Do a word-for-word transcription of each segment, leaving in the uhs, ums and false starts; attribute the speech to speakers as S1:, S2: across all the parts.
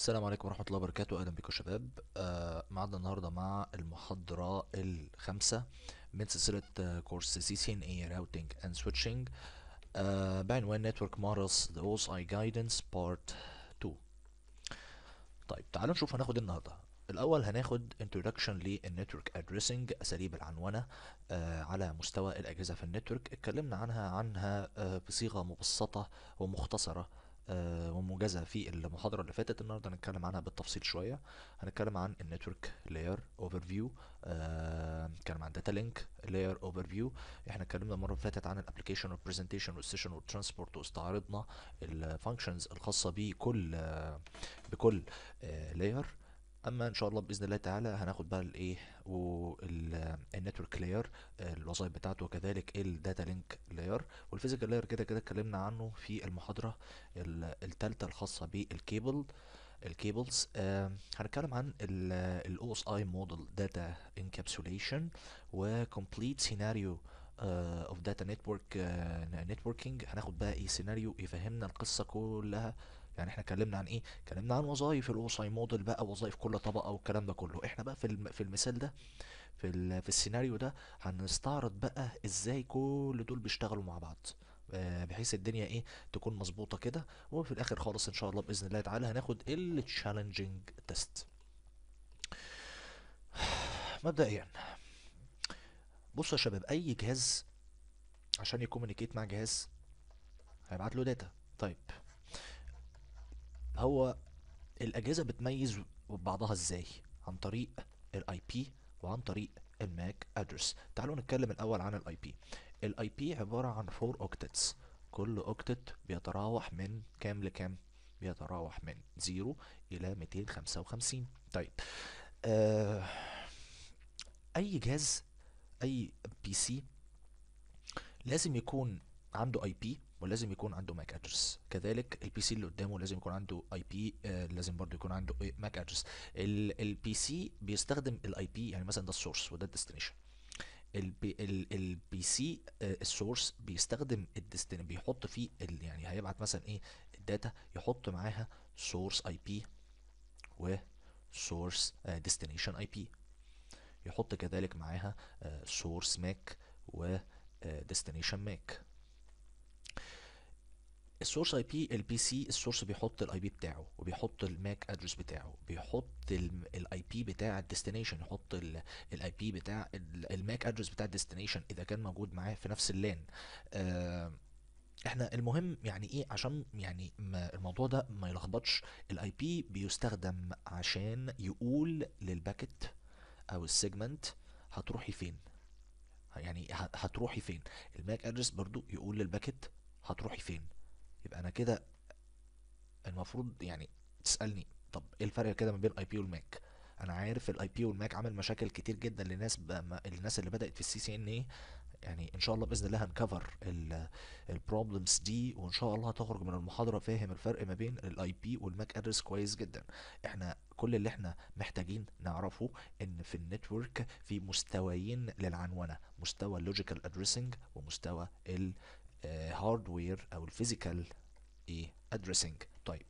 S1: السلام عليكم ورحمة الله وبركاته. أهلا بكم شباب. آه معنا النهاردة مع المحاضرة الخامسة من سلسلة آه، كورس سي سي إن إيه Routing and Switching آه بعنوان Network Models The O S I Guidance Part اتنين. طيب تعالوا نشوف هناخد إيه النهاردة. الأول هناخد Introduction للنتورك Addressing، أساليب العنونة آه على مستوى الأجهزة في النتورك. اتكلمنا عنها عنها آه بصيغة مبسطة ومختصرة آه وموجزة في المحاضرة اللي فاتت. النهاردة هنتكلم عنها بالتفصيل شوية. هنتكلم عن النتورك لاير اوفر فيو، هنتكلم عن داتا لينك لاير اوفر فيو. احنا اتكلمنا المرة اللي فاتت عن الابلكيشن والبرزنتيشن والسيشن والترانسبورت، واستعرضنا الفانكشنز الخاصة بكل آه بكل لاير. اما ان شاء الله باذن الله تعالى هناخد بقى الايه والنتورك لاير، الوظائف بتاعته، وكذلك الداتا لينك لاير والفيزيكال لاير. كده كده اتكلمنا عنه في المحاضره الثالثه الخاصه بالكيبل الكيبلز. آه هنتكلم عن الاو اس اي موديل داتا انكابسوليشن وكومبليت سيناريو اوف داتا نتورك نتوركينج. هناخد بقى ايه سيناريو يفهمنا القصه كلها. يعني احنا اتكلمنا عن ايه؟ اتكلمنا عن وظائف الاو اس اي موديل بقى، وظائف كل طبقه والكلام ده كله. احنا بقى في الم... في المثال ده، في ال... في السيناريو ده هنستعرض بقى ازاي كل دول بيشتغلوا مع بعض، آه، بحيث الدنيا ايه تكون مظبوطه كده. وفي الاخر خالص ان شاء الله باذن الله تعالى هناخد التشالنجينج تيست. مبدئيا بصوا يا شباب، اي جهاز عشان يكومينيكيت مع جهاز هيبعت له داتا. طيب هو الاجهزه بتميز بعضها ازاي؟ عن طريق الاي بي وعن طريق الماك ادرس. تعالوا نتكلم الاول عن الاي بي. الاي بي عباره عن اربعة اوكتتس، كل اوكتت بيتراوح من كام لكام؟ بيتراوح من صفر الى مئتين وخمسة وخمسين. طيب آه اي جهاز، اي بي سي لازم يكون عنده اي بي ولازم يكون عنده ماك ادرس. كذلك البي سي اللي قدامه لازم يكون عنده اي بي، آه لازم برضو يكون عنده ماك ادرس. البي سي بيستخدم الاي بي، يعني مثلا ده السورس وده الديستنيشن. البي البي سي السورس بيستخدم الديستني، بيحط فيه ال يعني هيبعت مثلا ايه الداتا، يحط معاها سورس اي بي و سورس ديستنيشن اي بي، يحط كذلك معاها سورس ماك و ديستنيشن ماك. السورس اي بي البي سي السورس بيحط الاي بي بتاعه، وبيحط الماك ادرس بتاعه، بيحط الاي بي بتاع الديستنيشن، يحط الاي بي بتاع الماك ادرس بتاع الديستنيشن اذا كان موجود معاه في نفس اللان. آه احنا المهم يعني ايه عشان يعني ما الموضوع ده ما يلخبطش. الاي بي بيستخدم عشان يقول للباكت او السيجمنت هتروحي فين، يعني هتروحي فين. الماك ادرس برضو يقول للباكت هتروحي فين. يبقى انا كده المفروض يعني تسالني طب ايه الفرق كده ما بين الاي بي والماك؟ انا عارف الاي بي والماك عمل مشاكل كتير جدا للناس الناس اللي بدات في السي سي ان اي. يعني ان شاء الله باذن الله هنكفر البروبلمز دي، وان شاء الله هتخرج من المحاضره فاهم الفرق ما بين الاي بي والماك ادرس كويس جدا. احنا كل اللي احنا محتاجين نعرفه ان في النتورك في مستويين للعنونه، مستوى اللوجيكال ادريسنج ومستوى الهاردوير او الفيزيكال ايه ادريسنج. طيب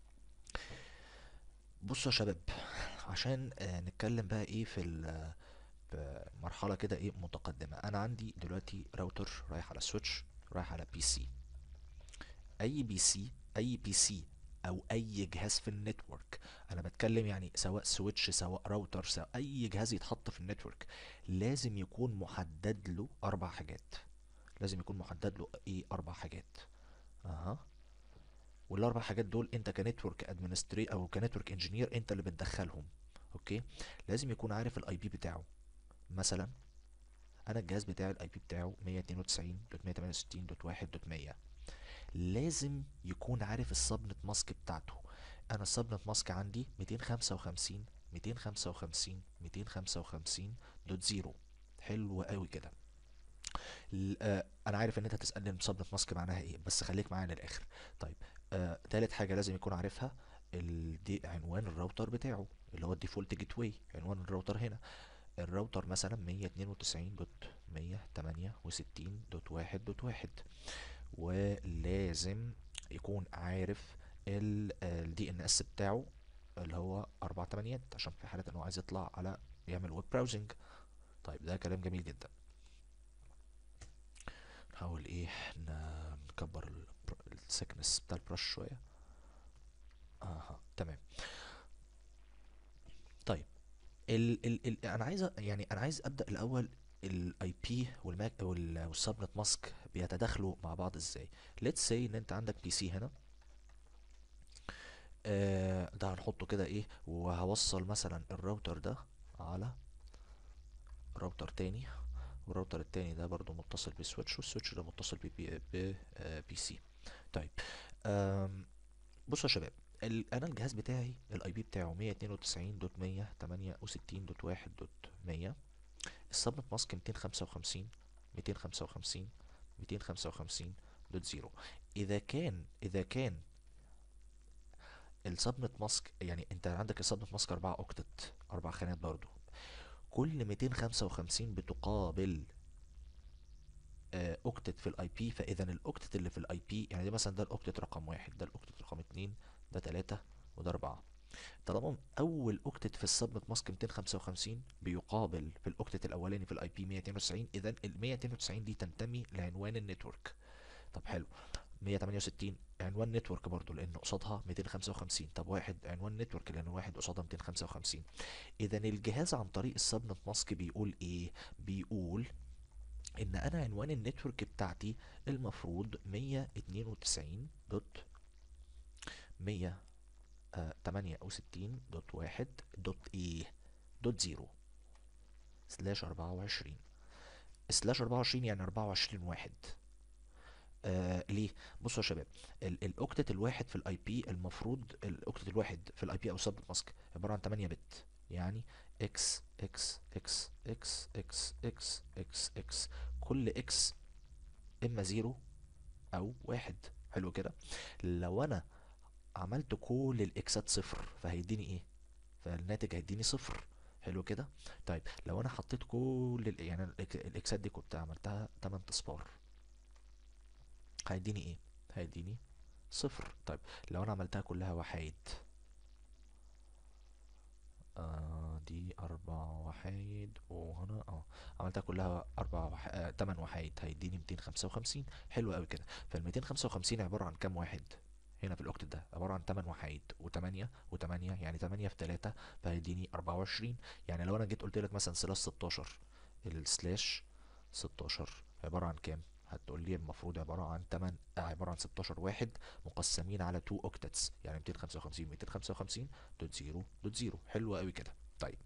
S1: بصوا يا شباب، عشان آه نتكلم بقى ايه في مرحلة كده ايه متقدمة. انا عندي دلوقتي راوتر رايح على سويتش رايح على بي سي. اي بي سي اي بي سي او اي جهاز في النتورك، انا بتكلم يعني سواء سويتش سواء راوتر سواء اي جهاز يتحط في النتورك، لازم يكون محدد له اربع حاجات. لازم يكون محدد له ايه اربع حاجات. اها والاربع حاجات دول انت كنتورك ادمنستري او كنتورك انجينير انت اللي بتدخلهم. اوكي، لازم يكون عارف الاي بي بتاعه. مثلا انا الجهاز بتاعي الاي بي بتاعه مية اتنين وتسعين دوت مية تمانية وستين دوت واحد دوت مية. لازم يكون عارف السبنت ماسك بتاعته. انا السبنت ماسك عندي ميتين وخمسة وخمسين ميتين وخمسة وخمسين ميتين وخمسة وخمسين دوت زيرو. حلو قوي كده. ال- آه، انا عارف ان انت هتسالني السبنت ماسك معناها ايه، بس خليك معايا للاخر. طيب آه، تالت حاجه لازم يكون عارفها ال- دي عنوان الراوتر بتاعه اللي هو الديفولت جيت واي، عنوان الراوتر هنا. الراوتر مثلا مية اتنين وتسعين دوت مية تمانية وستين دوت واحد دوت واحد. ولازم يكون عارف ال دي ان اس بتاعه اللي هو اربع تمانيات عشان في حالة انه عايز يطلع على يعمل ويب براوزنج. طيب ده كلام جميل جدا. نحاول ايه ن- نكبر السكنس بتاع البرش شوية. اها تمام. طيب ال ال ال انا عايز أ- يعني انا عايز ابدا الاول. الاي بي والماك والسبنت ماسك بيتداخلوا مع بعض ازاي؟ ليتس سي ان انت عندك بي سي هنا. آه ده هنحطه كده ايه، وهوصل مثلا الراوتر ده على راوتر تاني، والراوتر التاني ده برضو متصل بسويتش، والسويتش ده متصل ببي ب آه، بي سي. طيب آم، بصوا يا شباب، ال- انا الجهاز بتاعي الاي بي بتاعه مية اتنين وتسعين دوت مية تمانية وستين دوت واحد دوت مية. السبنت ماسك ميتين خمسة وخمسين ميتين خمسة وخمسين ميتين خمسة وخمسين دوت زيرو. اذا كان اذا كان السبنت ماسك، يعني انت عندك السبنت ماسك اربعة اوكتت، اربع خانات برضو، كل ميتين خمسة وخمسين بتقابل آه، اوكتت في الاي بي. فاذا الاوكتت اللي في الاي بي، يعني ده مثلا ده الاوكتت رقم واحد، ده الاوكتت رقم اتنين، ده تلاتة، وده اربعة. طالما اول اوكتت في السبنت ماسك ميتين خمسة وخمسين بيقابل في الاوكتت الاولاني في الاي بي مية اتنين وتسعين، اذا ال مية اتنين وتسعين دي تنتمي لعنوان النتورك. طب حلو. مية تمانية وستين عنوان نتورك برضو لان قصادها ميتين خمسة وخمسين. طب واحد عنوان نتورك لان واحد قصادها ميتين خمسة وخمسين. اذا الجهاز عن طريق السبنت ماسك بيقول ايه؟ بيقول ان انا عنوان النتورك بتاعتي المفروض مية اتنين وتسعين دوت مية تمانية وستين دوت واحد دوت ايه دوت زيرو سلاش اربعة وعشرين. سلاش اربعة وعشرين يعني اربعة وعشرين واحد. آه ليه؟ بصوا يا شباب، ال- الاوكتت الواحد في الاي بي المفروض، الاوكتت الواحد في الاي بي او سب ماسك عباره عن تمانية بت، يعني اكس اكس اكس اكس اكس اكس اكس اكس. كل اكس اما زيرو او واحد. حلو كده. لو انا عملت كل الاكسات صفر فهيديني ايه؟ فالناتج هيديني صفر. حلو كده. طيب لو انا حطيت كل ال... يعني الإك- الاكسات دي كنت عملتها تمن اصفار، هيديني ايه؟ هيديني صفر. طيب لو انا عملتها كلها وحايد، آه دي اربع وحايد، وهنا اه عملتها كلها اربع وح... آه تمن وحايد، هيديني ميتين خمسة وخمسين. حلو قوي كده. فال ميتين خمسة وخمسين عبارة عن كام واحد؟ هنا في الاوكتت ده عبارة عن تمن وحايد و8 و8، يعني تمانية في تلاتة فهيديني اربعة وعشرين. يعني لو انا جيت قلت لك مثلا سلاش ستاشر، السلاش ستاشر عبارة عن كام؟ هتقول لي المفروض عبارة عن تمن، آه عبارة عن ستاشر واحد مقسمين على اتنين اوكتتس، يعني ميتين خمسة وخمسين ميتين خمسة وخمسين دوت زيرو دوت زيرو. حلو قوي كده. طيب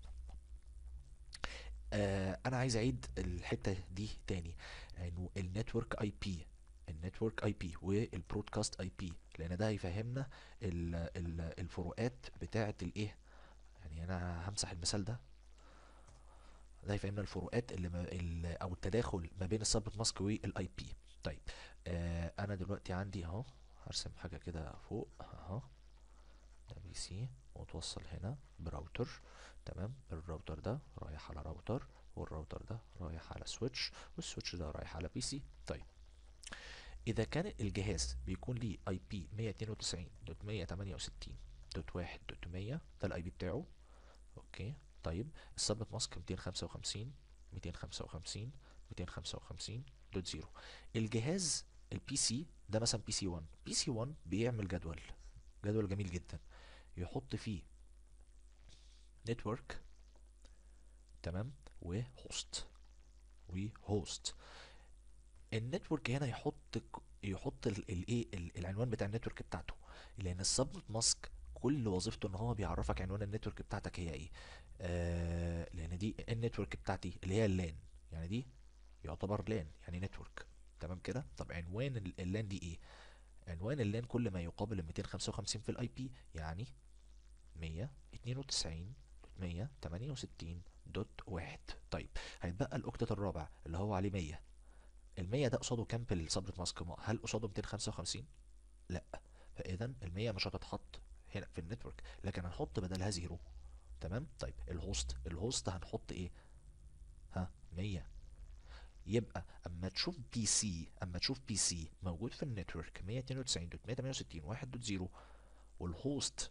S1: آه انا عايز اعيد الحته دي تاني، انه النتورك اي بي، النتورك اي بي والبرودكاست اي بي، لان ده هيفهمنا ال ال الفروقات بتاعه الايه. يعني انا همسح المثال ده، ده هيفهمنا الفروقات اللي ما ال او التداخل ما بين السبنت ماسك والاي بي. طيب آه انا دلوقتي عندي اهو، هرسم حاجه كده فوق اهو، ده بي سي وتوصل هنا براوتر. تمام. الراوتر ده رايح على راوتر، والراوتر ده رايح على سويتش، والسويتش ده رايح على بي سي. طيب اذا كان الجهاز بيكون ليه اي بي مية اتنين وتسعين دوت مية تمانية وستين دوت واحد دوت مية، ده الاي بي بتاعه. اوكي. طيب السبنت ماسك ميتين خمسة وخمسين ميتين خمسة وخمسين ميتين خمسة وخمسين دوت زيرو. الجهاز البي سي ده مثلا بي سي واحد، بي سي واحد بيعمل جدول، جدول جميل جدا، يحط فيه نتورك، تمام، وهوست، وهوست. النتورك هنا يحط ك- يحط الايه العنوان بتاع النتورك بتاعته، لان السبنت ماسك كل وظيفته ان هو بيعرفك عنوان النتورك بتاعتك هي ايه. آه لان دي النتورك بتاعتي اللي هي اللان، يعني دي يعتبر لان يعني نتورك. تمام كده. طب عنوان ال- اللان دي ايه؟ عنوان اللان كل ما يقابل ال ميتين خمسة وخمسين في الاي بي، يعني مية اتنين وتسعين مية تمانية وستين دوت واحد. طيب هيتبقى الاوكتت الرابع اللي هو عليه مية. ال مية ده قصاده كام في السبنت ماسك؟ هل قصاده ميتين خمسة وخمسين؟ لا. فاذا ال مية مش هتتحط هنا في النتورك، لكن هنحط بدلها زيرو. تمام. طيب الهوست، الهوست هنحط ايه؟ ها مية. يبقى اما تشوف بي سي، اما تشوف بي سي موجود في النتورك مية اتنين وتسعين دوت مية تمانية وستين واحد دوت زيرو، والهوست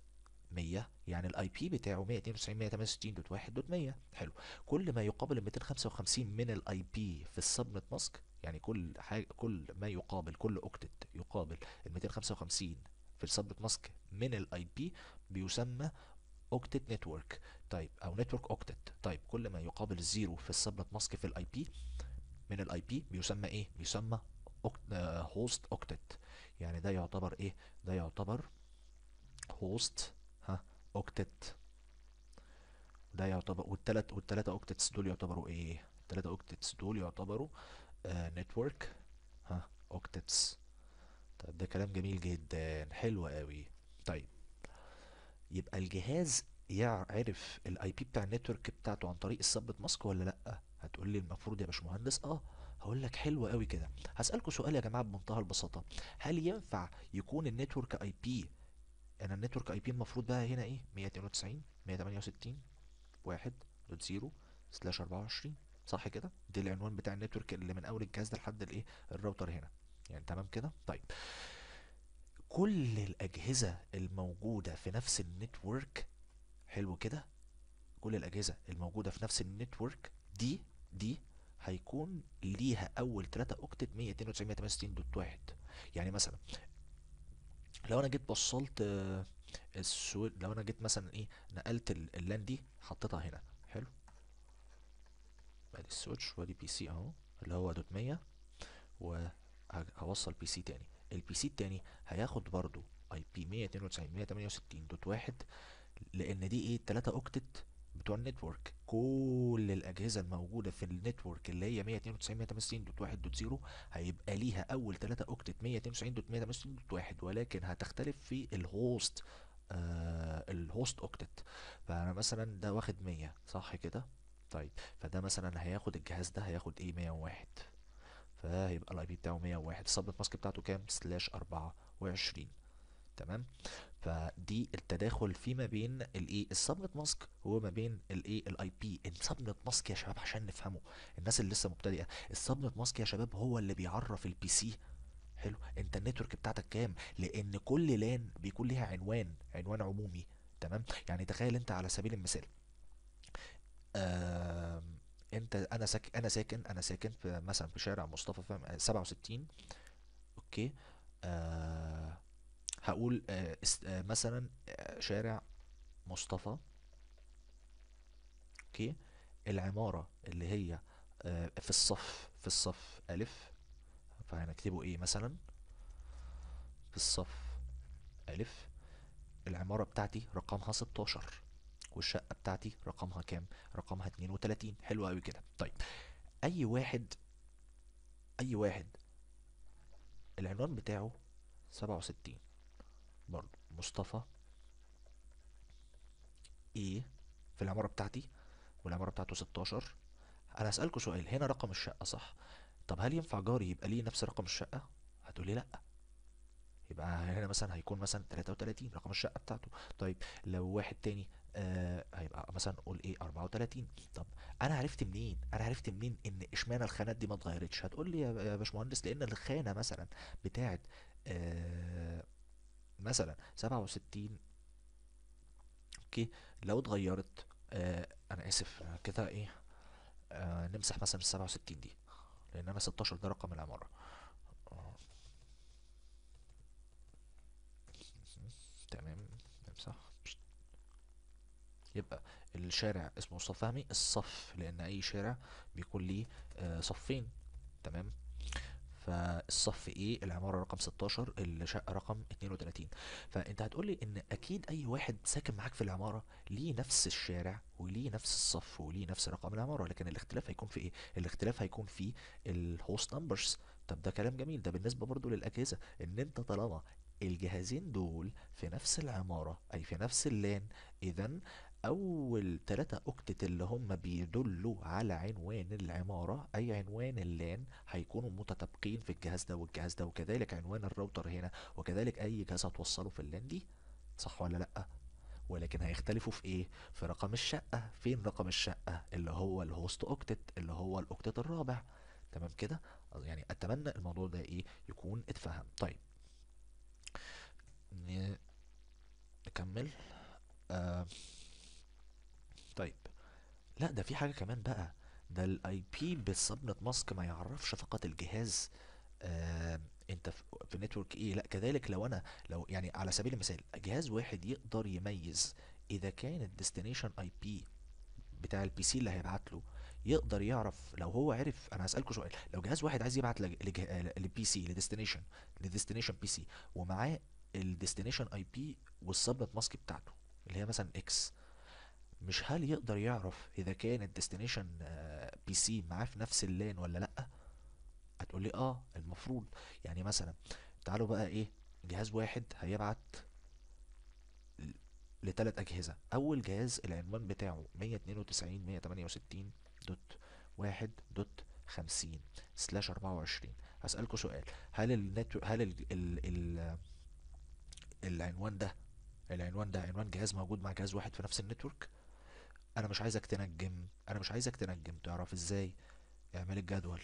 S1: مية، يعني الاي بي بتاعه مية اتنين وتسعين مية تمانية وستين دوت واحد دوت مية. حلو. كل ما يقابل ال ميتين وخمسة وخمسين من الاي بي في السبنت ماسك، يعني كل حاجه، كل ما يقابل، كل اوكتت يقابل ال ميتين وخمسة وخمسين في السبنت ماسك من الاي بي، بيسمى اوكتت نتورك. طيب، او نتورك اوكتت. طيب، كل ما يقابل الزيرو في السبنت ماسك في الاي بي من الاي بي بيسمى ايه؟ بيسمى هوست اوكتت. يعني ده يعتبر ايه؟ ده يعتبر هوست ها اوكتت. ده يعتبر، والتلات والتلاتة اوكتتس دول يعتبروا ايه؟ التلاتة اوكتتس دول يعتبروا نتورك ها اوكتتس. طيب، ده كلام جميل جدا، حلو قوي. طيب، يبقى الجهاز يعرف الاي بي بتاع النتورك بتاعته عن طريق السبت ماسك ولا لا؟ هتقول لي المفروض يا باشمهندس اه. هقول لك حلو قوي كده. هسألكوا سؤال يا جماعة بمنتهى البساطة. هل ينفع يكون النتورك اي بي، انا النتورك اي بي المفروض بقى هنا ايه؟ مية اتنين وتسعين مية تمانية وستين واحد دوت زيرو سلاش اربعة وعشرين، صح كده؟ دي العنوان بتاع النتورك اللي من اول الجهاز ده لحد الايه؟ الراوتر هنا. يعني تمام كده؟ طيب، كل الاجهزه الموجوده في نفس النتورك، حلو كده، كل الاجهزه الموجوده في نفس النتورك دي دي هيكون ليها اول تلاتة اوكتت مية اتنين وتسعين مية تمانية وستين دوت واحد. يعني مثلا لو انا جيت وصلت آه، السو... لو انا جيت مثلا ايه، نقلت ال- اللان دي حطيتها هنا. حلو. ادي السويتش وادي بي سي اهو، اللي هو دوت مية، وهوصل بي سي تاني. البي سي التاني هياخد برضو اي بي مية اتنين وتسعين مية تمانية وستين دوت واحد، لان دي ايه؟ التلاتة اوكتت بتوع النتورك. كل الاجهزه الموجوده في النتورك اللي هي مية اتنين وتسعين مية تمانية وستين دوت واحد دوت صفر هيبقى ليها اول تلاتة اوكتت مية اتنين وتسعين دوت مية تمانية وستين دوت واحد، ولكن هتختلف في الهوست. آه الهوست اوكتت. فانا مثلا ده واخد مية، صح كده؟ طيب، فده مثلا هياخد الجهاز ده هياخد ايه؟ مية وواحد. فهيبقى الاي بي بتاعه مية وواحد. السبنت ماسك بتاعته كام؟ سلاش اربعة وعشرين. تمام. فدي التداخل فيما بين الايه؟ السبنت ماسك وما بين الايه؟ الاي بي. السبنت ماسك يا شباب عشان نفهمه، الناس اللي لسه مبتدئه، السبنت ماسك يا شباب هو اللي بيعرف البي سي. حلو. انت النتورك بتاعتك كام؟ لان كل لان بيكون ليها عنوان، عنوان عمومي. تمام. يعني تخيل انت على سبيل المثال، آم، انت انا ساكن انا ساكن انا ساكن في مثلا في شارع مصطفى فاهم سبعة وستين. اوكي. آه هقول آه است- آه مثلا آه شارع مصطفى. اوكي. العمارة اللي هي آه في الصف في الصف ألف. فهنكتبه ايه مثلا؟ في الصف ألف. العمارة بتاعتي رقمها ستاشر، والشقة بتاعتي رقمها كام؟ رقمها اتنين وتلاتين. حلو قوي كده. طيب، أي واحد أي واحد العنوان بتاعه سبعة وستين، برضه مصطفى ايه في العمارة بتاعتي، والعمارة بتاعته ستاشر. انا هسألكوا سؤال، هنا رقم الشقة صح؟ طب هل ينفع جاري يبقى ليه نفس رقم الشقة؟ هتقولي لا. يبقى هنا مثلا هيكون مثلا تلاتة وتلاتين رقم الشقة بتاعته. طيب، لو واحد تاني آه هيبقى مثلا قول ايه اربعة وتلاتين. طب، انا عرفت منين انا عرفت منين ان اشمعنى الخانات دي ما اتغيرتش؟ هتقول لي يا يا باشمهندس لان الخانة مثلا بتاعت آه مثلا سبعة وستين، اوكي، لو اتغيرت، آه انا اسف كده ايه، آه نمسح مثلا ال سبعة وستين دي، لان انا ستاشر ده رقم العمارة. آه، تمام. نمسح. يبقى الشارع اسمه مصطفى فهمي الصف، لان اي شارع بيكون ليه آه صفين. تمام. فالصف ايه؟ العمارة رقم ستاشر، الشقة رقم اتنين وتلاتين. فانت هتقولي ان اكيد اي واحد ساكن معاك في العمارة ليه نفس الشارع وليه نفس الصف وليه نفس رقم العمارة، لكن الاختلاف هيكون في ايه؟ الاختلاف هيكون في الهوست نمبرز. طب ده كلام جميل. ده بالنسبة برضو للأجهزة، ان انت طالما الجهازين دول في نفس العمارة اي في نفس اللان، اذا اول تلاتة اوكتت اللي هم بيدلوا على عنوان العمارة اي عنوان اللان هيكونوا متطابقين في الجهاز ده والجهاز ده، وكذلك عنوان الراوتر هنا، وكذلك اي جهاز هتوصله في اللان دي، صح ولا لا؟ ولكن هيختلفوا في ايه؟ في رقم الشقة. فين رقم الشقة؟ اللي هو الهوست اوكتت، اللي هو الاوكتت الرابع. تمام كده. يعني اتمنى الموضوع ده ايه يكون اتفهم. طيب، ن- نكمل. آه طيب، لا ده في حاجة كمان بقى. ده الاي بي بالسبنت ماسك ما يعرفش فقط الجهاز. آه انت في في نتورك ايه، لا كذلك لو انا، لو يعني على سبيل المثال جهاز واحد يقدر يميز اذا كان الديستنيشن اي بي بتاع البي سي اللي هيبعت له، يقدر يعرف. لو هو عرف، انا هسألكوا سؤال، لو جهاز واحد عايز يبعت للبي سي لديستنيشن لديستنيشن بي سي، ومعاه الديستنيشن اي بي والسبنت ماسك بتاعته اللي هي مثلا اكس، مش هل يقدر يعرف اذا كان الديستنيشن بي سي معاه في نفس اللان ولا لا؟ هتقول لي اه المفروض. يعني مثلا تعالوا بقى ايه، جهاز واحد هيبعت لثلاث اجهزه. اول جهاز العنوان بتاعه مية اتنين وتسعين مية تمانية وستين دوت واحد دوت خمسين سلاش اربعة وعشرين. هسألكوا سؤال، هل النت هل ال... ال... ال... العنوان ده العنوان ده عنوان جهاز موجود مع جهاز واحد في نفس النتورك؟ انا مش عايزك تنجم، انا مش عايزك تنجم، تعرف ازاي؟ اعمل الجدول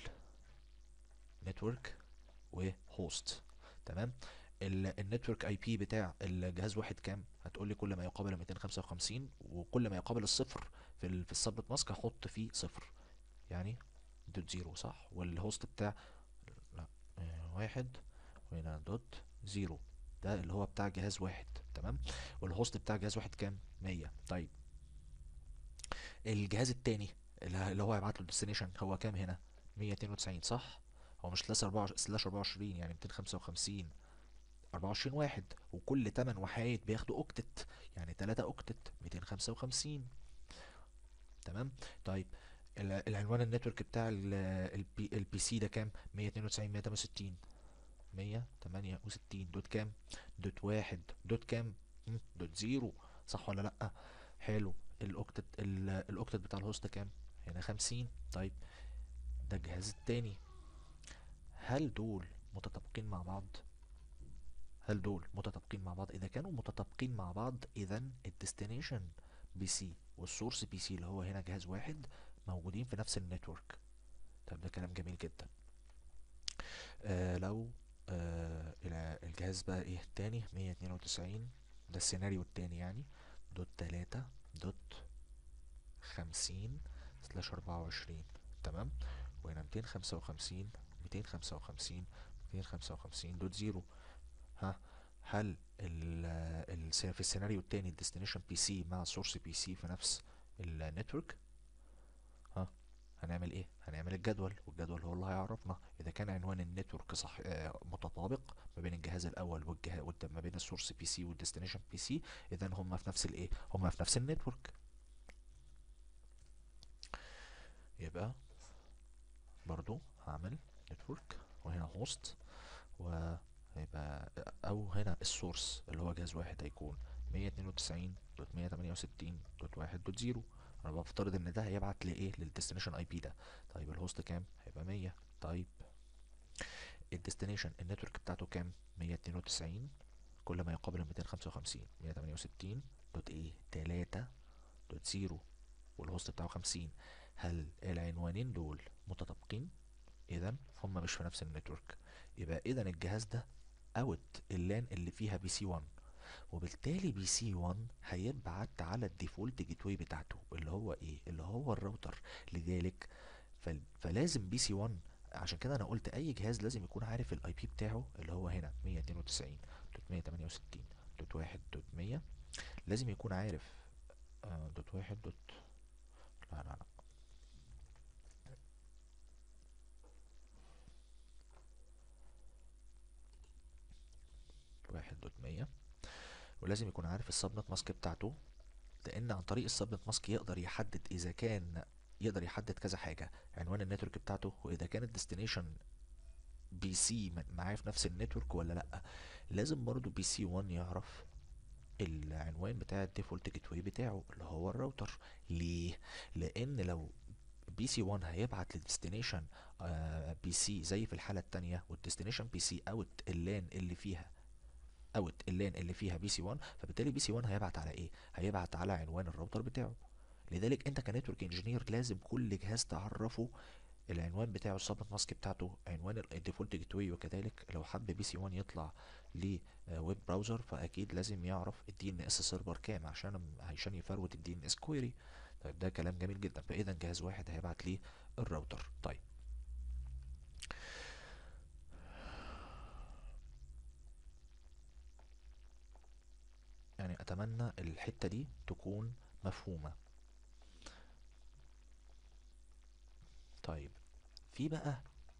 S1: نتورك وهوست. تمام. النتورك اي بي بتاع الجهاز واحد كام؟ هتقول لي كل ما يقابل ميتين وخمسة وخمسين، وكل ما يقابل الصفر في ال في السبنت ماسك هحط فيه صفر، يعني دوت زيرو صح. والهوست بتاع، لا آه، واحد، وهنا دوت زيرو، ده اللي هو بتاع جهاز واحد. تمام. والهوست بتاع جهاز واحد كام؟ مية. طيب الجهاز التاني اللي اللي هو هيبعت له الديستنيشن هو كام هنا؟ مية اتنين وتسعين صح. هو مش سلاش اربعة سلاش اربعة وعشرين، يعني ميتين وخمسة وخمسين اربعة وعشرين واحد، وكل تمن وحايد بياخدوا اوكتت، يعني تلاتة اوكتت ميتين وخمسة وخمسين. تمام. طيب ال- العنوان النتورك بتاع البي, البي سي ده كام؟ مية اتنين وتسعين مية تمانية وستين مية تمانية وستين دوت كام؟ دوت واحد دوت كام؟ مم، دوت زيرو صح ولا لأ؟ حلو. الاوكتت ال- الاوكتت بتاع الهوست كام؟ هنا خمسين. طيب ده الجهاز التاني، هل دول متطابقين مع بعض؟ هل دول متطابقين مع بعض؟ اذا كانوا متطابقين مع بعض اذا الديستنيشن بي سي والسورس بي سي اللي هو هنا جهاز واحد موجودين في نفس النتورك. طب ده كلام جميل جدا. آه لو آه الع- الجهاز بقى ايه تاني مية اتنين وتسعين، ده السيناريو التاني يعني، دوت تلاتة دوت خمسين سلاش اربعة وعشرين. تمام. وهنا ميتين خمسة وخمسين ميتين خمسة وخمسين ميتين خمسة وخمسين دوت زيرو. ها، هل ال ال في السيناريو التاني الديستنيشن بي سي مع السورس بي سي في نفس النتورك؟ ها، هنعمل ايه؟ هنعمل الجدول، والجدول هو اللي هيعرفنا اذا كان عنوان النتورك صح آه متطابق ما بين الجهاز الاول والجهاز ما بين السورس بي سي والديستنيشن بي سي، اذا هم في نفس الايه، هم في نفس النتورك. يبقى برضو هعمل نتورك، وهنا هوست، وهيبقى او هنا السورس اللي هو جهاز واحد هيكون مية اتنين وتسعين دوت مية تمانية وستين دوت واحد دوت زيرو. انا بفترض ان ده هيبعت لايه، للديستنيشن اي بي ده. طيب الهوست كام؟ هيبقى مية. طيب الديستنيشن النتورك بتاعته كام؟ مية اتنين وتسعين، كل ما يقابل ميتين خمسة وخمسين مية تمانية وستين دوت ايه تلاتة دوت زيرو، والهوست بتاعه خمسين. هل العنوانين دول متطابقين؟ اذا هم مش في نفس النتورك. يبقى اذا الجهاز ده اوت اللان اللي فيها بي سي واحد، وبالتالي بي سي واحد هيبعت على الديفولت جيت واي بتاعته اللي هو ايه، اللي هو الراوتر. لذلك فل... فلازم بي سي واحد، عشان كده انا قلت اي جهاز لازم يكون عارف الاي بي بتاعه اللي هو هنا مية اتنين وتسعين دوت مية تمانية وستين دوت واحد دوت مية. لازم يكون عارف آه دوت واحد دوت، لا لا لا واحد دوت مية. ولازم يكون عارف السبنت ماسك بتاعته، لان عن طريق السبنت ماسك يقدر يحدد اذا كان، يقدر يحدد كذا حاجه، عنوان النتورك بتاعته، واذا كان الديستنيشن بي سي معاه في نفس النتورك ولا لا. لازم برضو بي سي واحد يعرف العنوان بتاع الديفولت جيت واي بتاعه اللي هو الراوتر. ليه؟ لان لو بي سي واحد هيبعت للديستنيشن بي سي زي في الحاله التانية، والديستنيشن بي سي اوت اللان اللي فيها اوت اللان اللي فيها بي سي واحد، فبالتالي بي سي واحد هيبعت على ايه؟ هيبعت على عنوان الراوتر بتاعه. لذلك انت كنتورك انجينير لازم كل جهاز تعرفه العنوان بتاعه السبنت ماسك بتاعته عنوان الديفولت جيت واي، وكذلك لو حب بي سي واحد يطلع لويب براوزر فاكيد لازم يعرف الدي ان اس سيرفر كام عشان عشان يفروت الدي ان اس كويري. طيب ده كلام جميل جدا، فاذا جهاز واحد هيبعت ليه الراوتر. طيب يعني اتمنى الحتة دي تكون مفهومة. طيب في بقى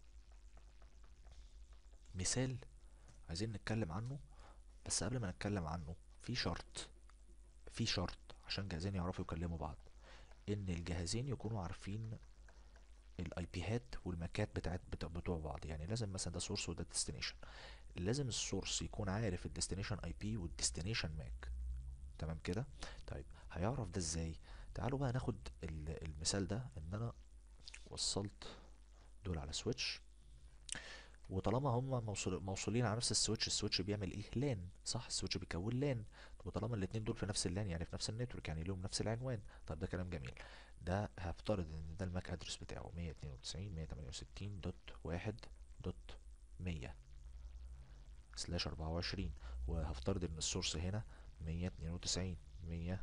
S1: مثال عايزين نتكلم عنه، بس قبل ما نتكلم عنه في شرط، في شرط عشان جهازين يعرفوا يكلموا بعض، ان الجهازين يكونوا عارفين الاي بيهات والماكات بتاعت بتوع بتوع بعض. يعني لازم مثلا ده سورس وده ديستنيشن، لازم السورس يكون عارف الديستنيشن اي بي والديستنيشن ماك. تمام كده. طيب هيعرف ده ازاي؟ تعالوا بقى ناخد ال- المثال ده، ان انا وصلت دول على سويتش، وطالما هم موصول موصولين على نفس السويتش، السويتش بيعمل ايه؟ لان، صح؟ السويتش بيكون لان، وطالما الاتنين دول في نفس اللان يعني في نفس النتورك يعني لهم نفس العنوان. طب ده كلام جميل. ده هفترض ان ده الماك ادرس بتاعه مية اتنين وتسعين مية تمانية وستين دوت واحد دوت مية سلاش اربعة وعشرين، وهفترض ان السورس هنا مية اتنين وتسعين مية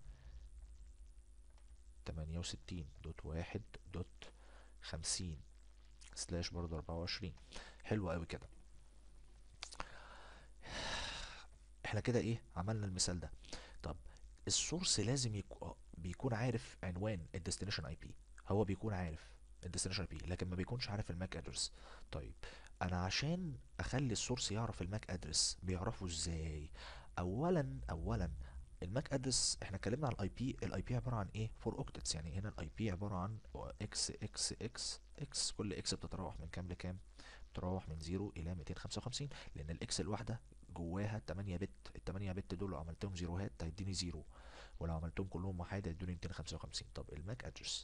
S1: تمانية وستين دوت واحد دوت خمسين سلاش برضه اربعة وعشرين. حلو قوي كده. احنا كده ايه عملنا المثال ده. طب السورس لازم يكون بيكون عارف عنوان الديستنيشن اي بي، هو بيكون عارف الديستنيشن اي بي لكن ما بيكونش عارف الماك ادرس. طيب انا عشان اخلي السورس يعرف الماك ادرس بيعرفه ازاي؟ اولا اولا الماك ادرس احنا اتكلمنا عن الاي بي، الاي بي عباره عن ايه؟ فور اوكتتس. يعني هنا الاي بي عباره عن اكس اكس اكس اكس، كل اكس بتتراوح من كام لكام؟ بتتراوح من صفر الى ميتين وخمسة وخمسين، لان الاكس الواحده جواها تمانية بت، ال تمانية بت دول لو عملتهم زيروهات هيديني زيرو، ولو عملتهم كلهم واحد هيدوني ميتين وخمسة وخمسين. طب الماك ادرس،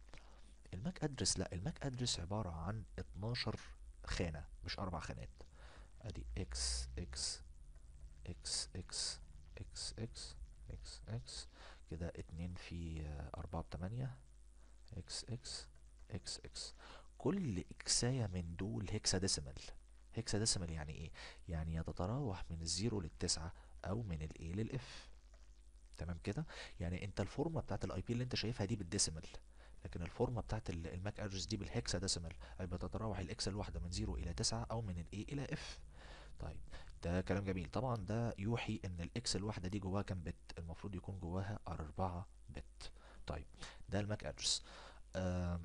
S1: الماك ادرس لا، الماك ادرس عبارة عن اتناشر خانة مش اربع خانات. ادي اكس اكس اكس اكس اكس اكس اكس اكس كده اتنين في آه، اربعة بتمانية اكس اكس اكس اكس. كل اكساية من دول هيكسا ديسيمال. هيكسا ديسيمال يعني ايه؟ يعني يتتراوح من الزيرو للتسعة او من الايه للاف. تمام كده. يعني انت الفورمه بتاعت الاي بي اللي انت شايفها دي بالديسيمال، لكن الفورمه بتاعت ال- الماك ادرس دي بالهكسا ديسيمال، اي بتتراوح الاكس الواحده من صفر الى تسعة او من الاي الى اف. طيب ده كلام جميل. طبعا ده يوحي ان الاكس الواحده دي جواها كام بت؟ المفروض يكون جواها اربعة بت. طيب ده الماك ادرس. آم،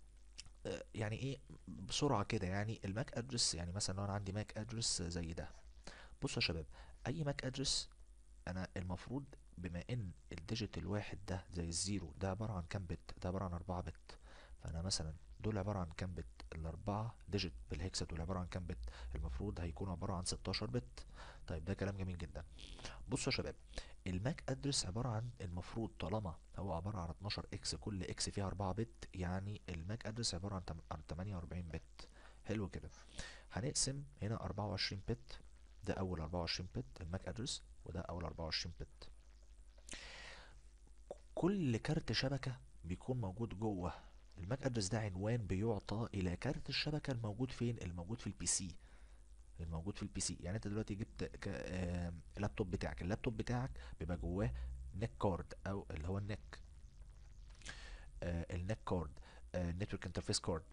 S1: آه، يعني ايه بسرعه كده؟ يعني الماك ادرس يعني مثلا لو انا عندي ماك ادرس زي ده، بصوا يا شباب، اي ماك ادرس انا المفروض بما ان الديجيت الواحد ده زي الزيرو ده عبارة عن كام بت؟ ده عبارة عن اربعة بت. فانا مثلا دول عبارة عن كام بت؟ الاربعة ديجيت بالهكسا دول عبارة عن كام بت؟ المفروض هيكونوا عبارة عن ستاشر بت. طيب ده كلام جميل جدا. بصوا يا شباب، الماك ادرس عبارة عن المفروض طالما هو عبارة عن اتناشر اكس كل اكس فيها اربعة بت، يعني الماك ادرس عبارة عن تم- عن تمانية واربعين بت. حلو كده. هنقسم هنا اربعة وعشرين بت، ده اول اربعة وعشرين بت الماك ادرس، وده اول اربعة وعشرين بت. كل كارت شبكة بيكون موجود جوه الماك ادرس ده عنوان بيعطى الى كارت الشبكة الموجود فين؟ الموجود في البي سي، الموجود في البي سي. يعني انت دلوقتي جبت ك- آم، اللابتوب بتاعك، اللابتوب بتاعك بيبقى جواه نيك كارد او اللي هو النيك، النيك كارد، نتورك انترفيس كارد.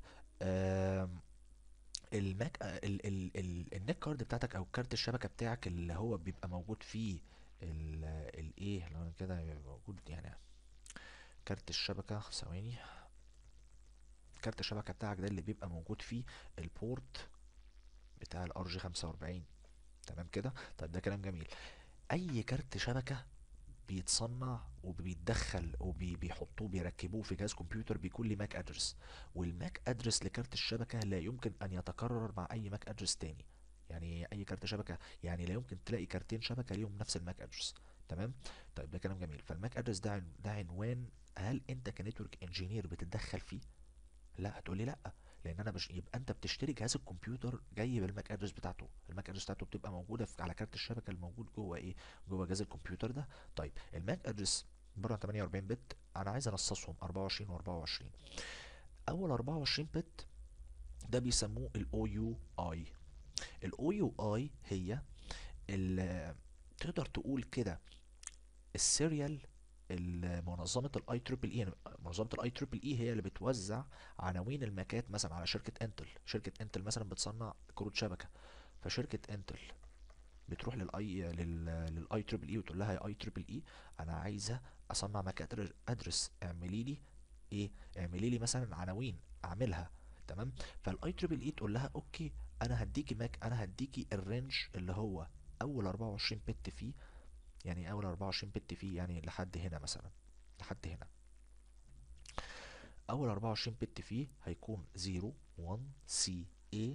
S1: الماك آه، ال ال ال النيك كارد بتاعتك او كارت الشبكة بتاعك اللي هو بيبقى موجود فيه الايه اللي هو كده بيبقى موجود يعني كارت الشبكة. ثواني، كارت الشبكة بتاعك ده اللي بيبقى موجود فيه البورت بتاع الار جي خمسة واربعين. تمام كده. طيب ده كلام جميل. اي كارت شبكة بيتصنع وبيتدخل وبيحطوه بيركبوه في جهاز كمبيوتر بيكون ليه ماك ادرس، والماك ادرس لكارت الشبكة لا يمكن ان يتكرر مع اي ماك ادرس تاني. يعني اي كارت شبكة، يعني لا يمكن تلاقي كارتين شبكة ليهم نفس الماك ادرس. تمام. طيب ده كلام جميل. فالماك ادرس ده عن- ده عنوان، هل انت كنتورك انجينير بتتدخل فيه؟ لا، هتقولي لا، لان انا مش، يبقى انت بتشتري جهاز الكمبيوتر جاي بالماك ادرس بتاعته، الماك ادرس بتاعته بتبقى موجوده في على كارت الشبكه الموجود جوه ايه؟ جوه جهاز الكمبيوتر ده. طيب الماك ادرس عباره عن تمانية واربعين بت، انا عايز انصصهم اربعة وعشرين و24. اول اربعة وعشرين بت ده بيسموه الاو يو اي. الاو يو اي هي ال- تقدر تقول كده السيريال منظمة الاي تريبل اي. منظمة الاي تريبل اي هي اللي بتوزع عناوين الماكات مثلا على شركة انتل. شركة انتل مثلا بتصنع كروت شبكة، فشركة انتل بتروح للاي لل للاي تريبل اي وتقول لها يا اي تريبل اي انا عايزة اصنع ماك ادرس، اعملي لي ايه، اعملي لي مثلا عناوين اعملها. تمام. فالاي تريبل اي تقول لها اوكي، انا هديكي ماك انا هديكي الرينج اللي هو اول اربعة وعشرين بت فيه. يعني اول اربعة وعشرين بت فيه يعني لحد هنا مثلا، لحد هنا اول اربعة وعشرين بت فيه هيكون صفر واحد سي اي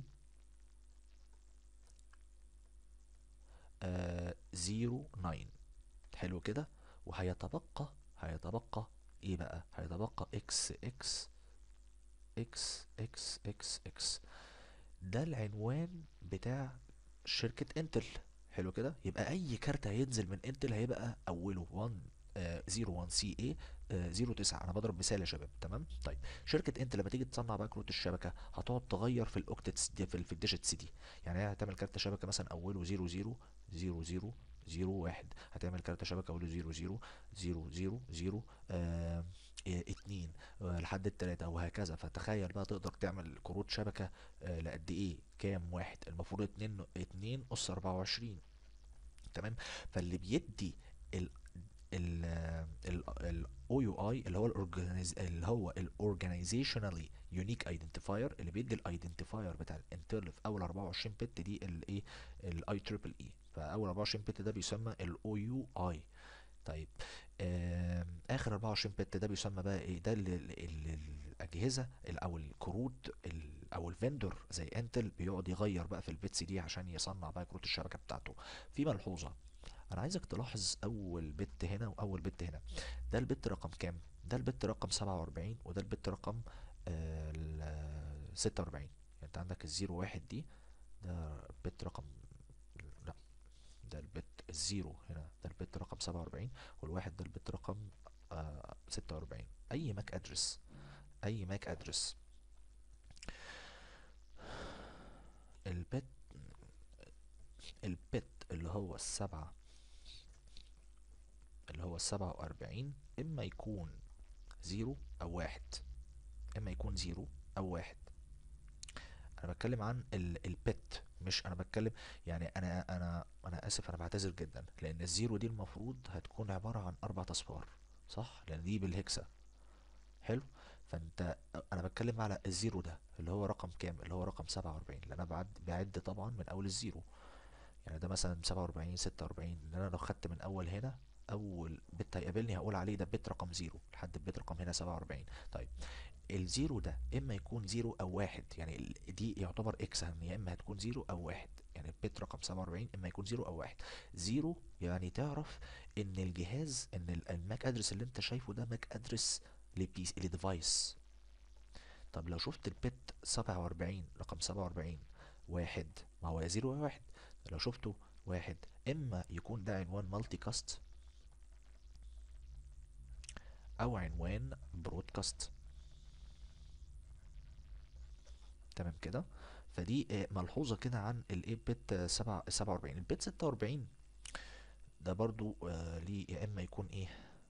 S1: صفر تسعة. حلو كده. وهيتبقى هيتبقى ايه بقى، هيتبقى اكس اكس اكس اكس اكس اكس. ده العنوان بتاع شركة انتل. حلو كده. يبقى اي كارت هينزل من انتل هيبقى اوله واحد صفر واحد سي اي صفر تسعة. انا بضرب مثال يا شباب. تمام. طيب شركة انتل لما تيجي تصنع بقى كروت الشبكة هتقعد تغير في الاوكتتس دي، في, في الديجيتس دي. يعني هي هتعمل كارت شبكة مثلا اوله صفر صفر صفر صفر صفر واحد، هتعمل كارت شبكة اوله صفر صفر صفر صفر صفر آه اتنين آه لحد التلاتة وهكذا. فتخيل بقى تقدر تعمل كروت شبكة آه لقد ايه، كام واحد؟ المفروض اتنين اتنين اس اربعة وعشرين. تمام. فاللي بيدي ال ال ال ال او يو اي اللي هو الاورجانيز اللي هو الاورجانيزيشنالي يونيك ايدنتيفاير، اللي بيدي الايدنتيفاير بتاع الانترل في اول اربعة وعشرين بت دي الايه، الاي تريبل اي. فاول اربعة وعشرين بت ده بيسمى الاو يو اي. طيب آم، اخر اربعة وعشرين بت ده بيسمى بقى ايه؟ ده ال- ال- ال- الاجهزه ال- او الكروت ال- او الفندور زي انتل بيقعد يغير بقى في البيتس دي عشان يصنع بقى كروت الشبكه بتاعته. في ملحوظه، انا عايزك تلاحظ اول بت هنا واول بت هنا. ده البت رقم كام؟ ده البت رقم سبعة واربعين وده البت رقم آه، ال- ستة واربعين. يعني انت عندك الزيرو واحد دي، ده بت رقم، لا ده البت الزيرو هنا ده البت رقم سبعة واربعين، والواحد ده البت رقم آه ستة واربعين. اي ماك ادرس، اي ماك ادرس البت البت اللي هو السبعة، اللي هو السبعة واربعين، اما يكون زيرو او واحد، اما يكون زيرو او واحد. انا بتكلم عن ال- البت، مش انا بتكلم يعني انا انا انا اسف، انا بعتذر جدا لان الزيرو دي المفروض هتكون عبارة عن اربع اصفار، صح؟ لان دي بالهكسة. حلو. فانت انا بتكلم على الزيرو ده اللي هو رقم كام، اللي هو رقم سبعة واربعين، لان انا بعد بعد طبعا من اول الزيرو. يعني ده مثلا سبعة واربعين ستة واربعين، ان انا لو خدت من اول هنا اول بت هيقابلني هقول عليه ده بت رقم زيرو لحد البت رقم هنا سبعة واربعين. طيب الزيرو ده اما يكون زيرو او واحد، يعني ال- دي يعتبر اكس، يعني يا اما هتكون زيرو او واحد. يعني البت رقم سبعة واربعين اما يكون زيرو او واحد. زيرو يعني تعرف ان الجهاز، ان ال- الماك ادرس اللي انت شايفه ده ماك ادرس لبيس لديفايس. طب لو شفت البت سبعة واربعين رقم سبعة واربعين واحد، ما هو يا زيرو يا واحد. لو شفته واحد اما يكون ده عنوان مالتي كاست او عنوان برودكاست. تمام كده. فدي آه، ملحوظة كده عن الايه بت سبعة سبعة واربعين. البت ستة واربعين ده برضو آه ليه يا اما يكون ايه،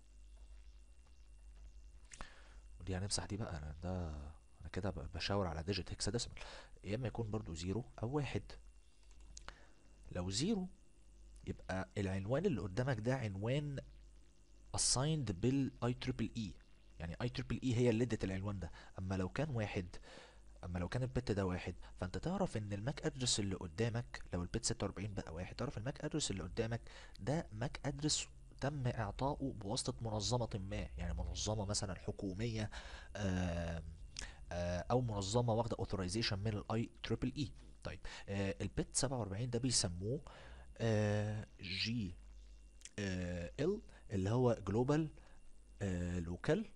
S1: ودي هنمسح دي بقى أنا ده، انا كده ب- بشاور على ديجيت هكساديسمال. يا اما يكون برضو زيرو او واحد. لو زيرو يبقى العنوان اللي قدامك ده عنوان assigned بالاي تريبل اي، يعني اي تريبل اي هي اللي ادت العنوان ده. اما لو كان واحد، اما لو كان البت ده واحد، فانت تعرف ان الماك ادرس اللي قدامك لو البت ستة واربعين بقى واحد، تعرف الماك ادرس اللي قدامك ده ماك ادرس تم اعطائه بواسطة منظمة ما، يعني منظمة مثلا حكومية آه آه او منظمة واخدة authorization من الاي تريبل اي. طيب آه البت سبعة واربعين ده بيسموه آه جي آه ال، اللي هو جلوبال آه لوكال.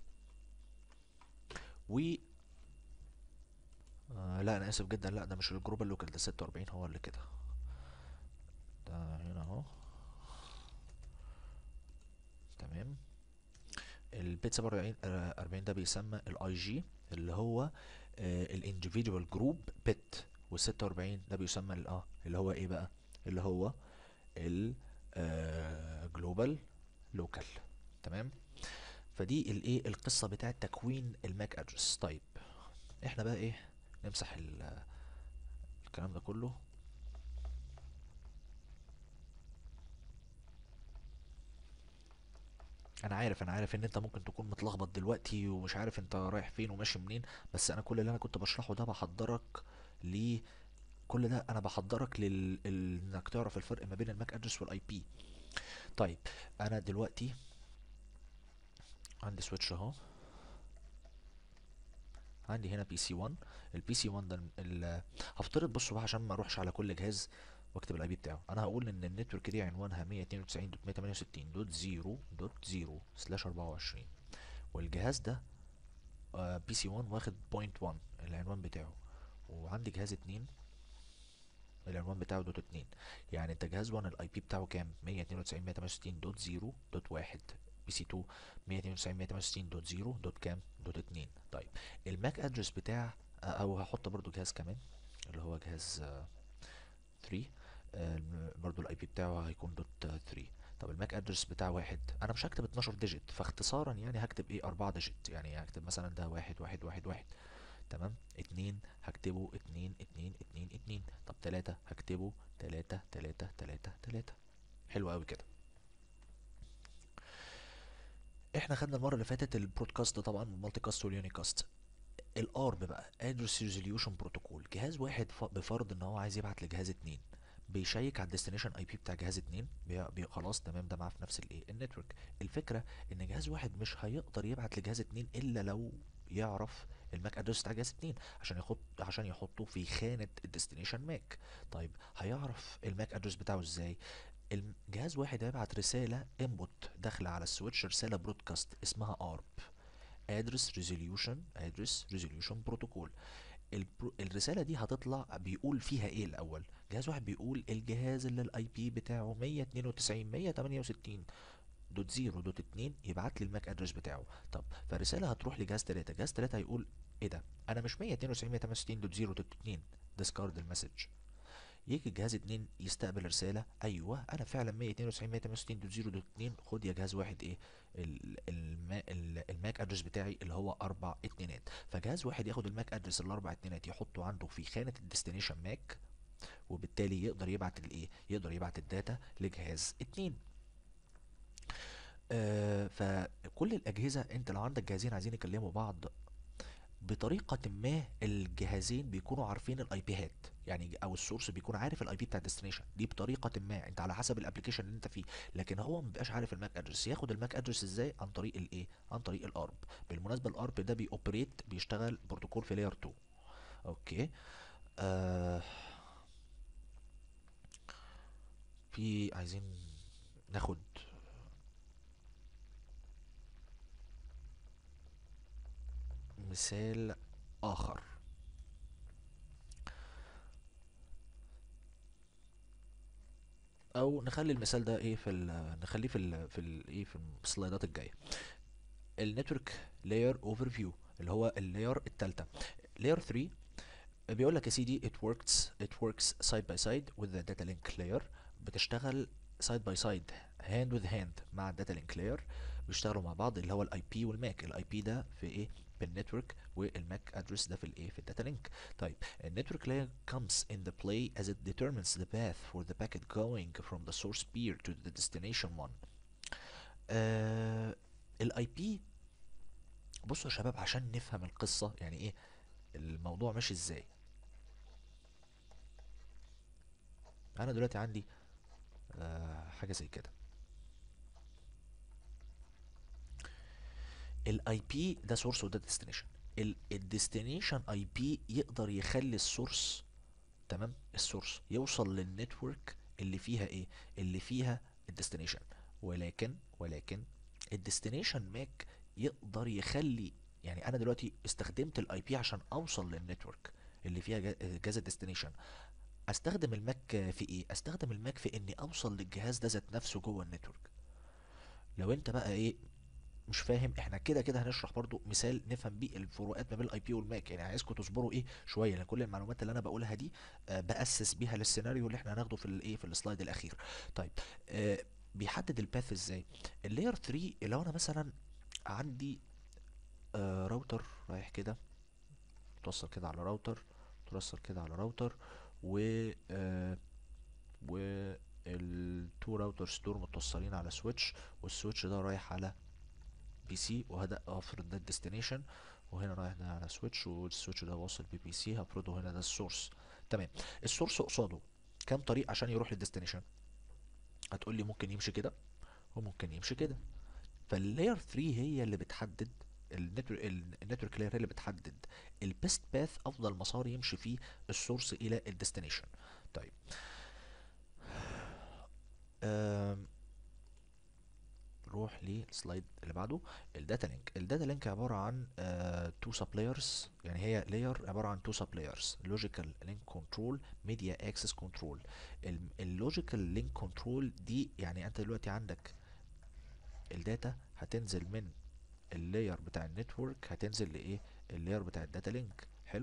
S1: و آه لا انا اسف جدا، لا ده مش الجلوبال لوكال، ده ستة واربعين هو اللي كده. ده هنا اهو. تمام. البيت سبعة وأربعين أربعين ده بيسمى الاي جي، اللي هو الانديفيدوال جروب بت. وال ستة وأربعين ده بيسمى ال- اه اللي هو ايه بقى، اللي هو ال جلوبال لوكال. تمام. فدي الايه القصه بتاعه تكوين الماك ادرس. طيب احنا بقى ايه، نمسح ال- الكلام ده كله. انا عارف انا عارف ان انت ممكن تكون متلخبط دلوقتي ومش عارف انت رايح فين وماشي منين، بس انا كل اللي انا كنت بشرحه ده بحضرك ل كل ده انا بحضرك لل ال- انك تعرف الفرق ما بين الماك ادرس والاي بي. طيب انا دلوقتي عندي سويتش اهو، عندي هنا بي سي واحد. البي سي واحد ده ال- ال- هفترض، بصوا بقى عشان ما اروحش على كل جهاز واكتب الاي بي بتاعه، انا هقول ان النتورك دي عنوانها مية اتنين وتسعين دوت مية تمانية وستين دوت صفر دوت صفر سلاش أربعة وعشرين، والجهاز ده بي سي واحد واخد بوينت واحد العنوان بتاعه، وعندي جهاز اتنين العنوان بتاعه دوت اتنين. يعني انت جهاز واحد الاي بي بتاعه كام؟ مية اتنين وتسعين دوت مية تمانية وستين دوت صفر دوت واحد. بي سي اتنين مية اتنين وتسعين دوت مية تمانية وستين دوت صفر دوت كام؟ دوت اتنين. طيب الماك ادرس بتاع، او هحط برضو جهاز كمان اللي هو جهاز تلاتة، آه، برضو الاي بي بتاعه هيكون دوت تلاتة. طب الماك ادرس بتاع واحد، انا مش هكتب اتناشر ديجيت، فاختصارا يعني هكتب ايه أربعة ديجيت، يعني هكتب مثلا ده واحد واحد واحد واحد. تمام. اتنين هكتبه اتنين اتنين اتنين اتنين. طب تلاتة هكتبه تلاتة تلاتة تلاتة تلاتة. حلو قوي كده. احنا خدنا المره اللي فاتت البرودكاست طبعا، المالتي كاست واليونيكاست. الارب بقى ادرس ريزوليوشن بروتوكول. جهاز واحد ف- بفرض ان هو عايز يبعت لجهاز اتنين، بيشيك على الديستنيشن اي بي بتاع جهاز اتنين، بي بي خلاص تمام، ده معاه في نفس الايه النتورك. الفكره ان جهاز واحد مش هيقدر يبعت لجهاز اتنين الا لو يعرف الماك ادرس بتاع جهاز اتنين عشان يحط عشان يحطه في خانه الديستنيشن ماك. طيب هيعرف الماك ادرس بتاعه ازاي؟ الجهاز واحد هيبعت رساله انبوت داخله على السويتش، رساله برودكاست اسمها ارب، ادرس ريزوليوشن ادرس ريزوليوشن بروتوكول. البرو... الرساله دي هتطلع بيقول فيها ايه الاول؟ جهاز واحد بيقول الجهاز اللي الاي بي بتاعه مية اتنين وتسعين دوت مية تمانية وستين دوت صفر دوت اتنين يبعت لي الماك ادرس بتاعه. طب فالرساله هتروح لجهاز تلاتة، جهاز تلاتة هيقول ايه ده، انا مش مية اتنين وتسعين دوت مية تمانية وستين دوت صفر دوت اتنين، ديسكارد المسج. يجي الجهاز اتنين يستقبل رسالة، ايوه انا فعلا مية اتنين وتسعين دوت مية تمانية وستين دوت صفر دوت اتنين، خد يا جهاز واحد ايه ال- الما ال- الماك ادرس بتاعي اللي هو اربع اتنينات. فجهاز واحد ياخد الماك ادرس الاربع اتنينات يحطه عنده في خانة الديستنيشن ماك، وبالتالي يقدر يبعت الايه يقدر يبعت الداتا لجهاز اتنين. آه فكل الاجهزة، انت لو عندك جهازين عايزين يكلموا بعض بطريقة ما، الجهازين بيكونوا عارفين الاي بيهات، يعني او السورس بيكون عارف الاي بي بتاع الديستنيشن دي بطريقة ما، انت على حسب الابلكيشن اللي انت فيه. لكن هو مبيبقاش عارف الماك ادرس. ياخد الماك ادرس ازاي؟ عن طريق الايه عن طريق الارب. بالمناسبة الارب ده بيوبريت بيشتغل بروتوكول في لاير اتنين. اوكي. آه في عايزين ناخد مثال اخر، او نخلي المثال ده ايه في ال نخليه في ال في ال ايه في السلايدات الجايه. النتورك لاير اوفر فيو، اللي هو اللاير التالتة، لاير تلاتة. بيقول لك يا سيدي it works it works side by side with the data link layer. بتشتغل side by side hand with hand مع الداتا لينك لاير، بيشتغلوا مع بعض، اللي هو الاي بي والماك. الاي بي ده في ايه؟ بالنتورك، والماك ادرس ده في الايه في الداتا لينك. طيب النتورك لاير comes in the play as it determines the path for the packet going from the source peer to the destination one. آه الاي بي، بصوا يا شباب عشان نفهم القصة يعني ايه الموضوع ماشي ازاي. انا دلوقتي عندي آه حاجة زي كده، الاي بي ده سورس وده ديستنيشن. الديستنيشن اي بي يقدر يخلي السورس، تمام، السورس يوصل للنتورك اللي فيها ايه اللي فيها الديستنيشن. ولكن ولكن الديستنيشن ماك يقدر يخلي، يعني انا دلوقتي استخدمت الاي بي عشان اوصل للنتورك اللي فيها جهاز الديستنيشن. استخدم الماك في ايه؟ استخدم الماك في اني اوصل للجهاز ده ذات نفسه جوه النتورك. لو انت بقى ايه مش فاهم، احنا كده كده هنشرح برضو مثال نفهم بيه الفروقات ما بين الاي بي والماك. يعني عايزكم تصبروا ايه شويه، لان كل المعلومات اللي انا بقولها دي آه باسس بيها للسيناريو اللي احنا هناخده في الايه في السلايد الاخير. طيب آه بيحدد الباث ازاي؟ اللاير ثري، لو انا مثلا عندي آه راوتر رايح كده توصل كده على راوتر، توصل كده على راوتر، و آه والتو راوترز دول متوصلين على سويتش، والسويتش ده رايح على بي سي، وهدا افرض ده الديستنيشن، وهنا رايح ده على سويتش، والسويتش ده واصل ببي سي، هفرضه هنا ده السورس. تمام. السورس قصاده كام طريق عشان يروح للديستنيشن؟ هتقول لي ممكن يمشي كده وممكن يمشي كده. فاللاير ثري هي اللي بتحدد النتورك النتورك لاير هي اللي بتحدد البيست باث، افضل مسار يمشي فيه السورس الى الديستنيشن. طيب آم، نروح للسلايد اللي بعده. الداتا لينك. الداتا لينك عباره عن تو سبلايرز، يعني هي لاير عباره عن تو سبلايرز: لوجيكال لينك كنترول، ميديا اكسس كنترول. اللوجيكال لينك كنترول دي يعني انت دلوقتي عندك الداتا هتنزل من اللاير بتاع النتورك، هتنزل لايه؟ اللاير بتاع الداتا لينك. حلو.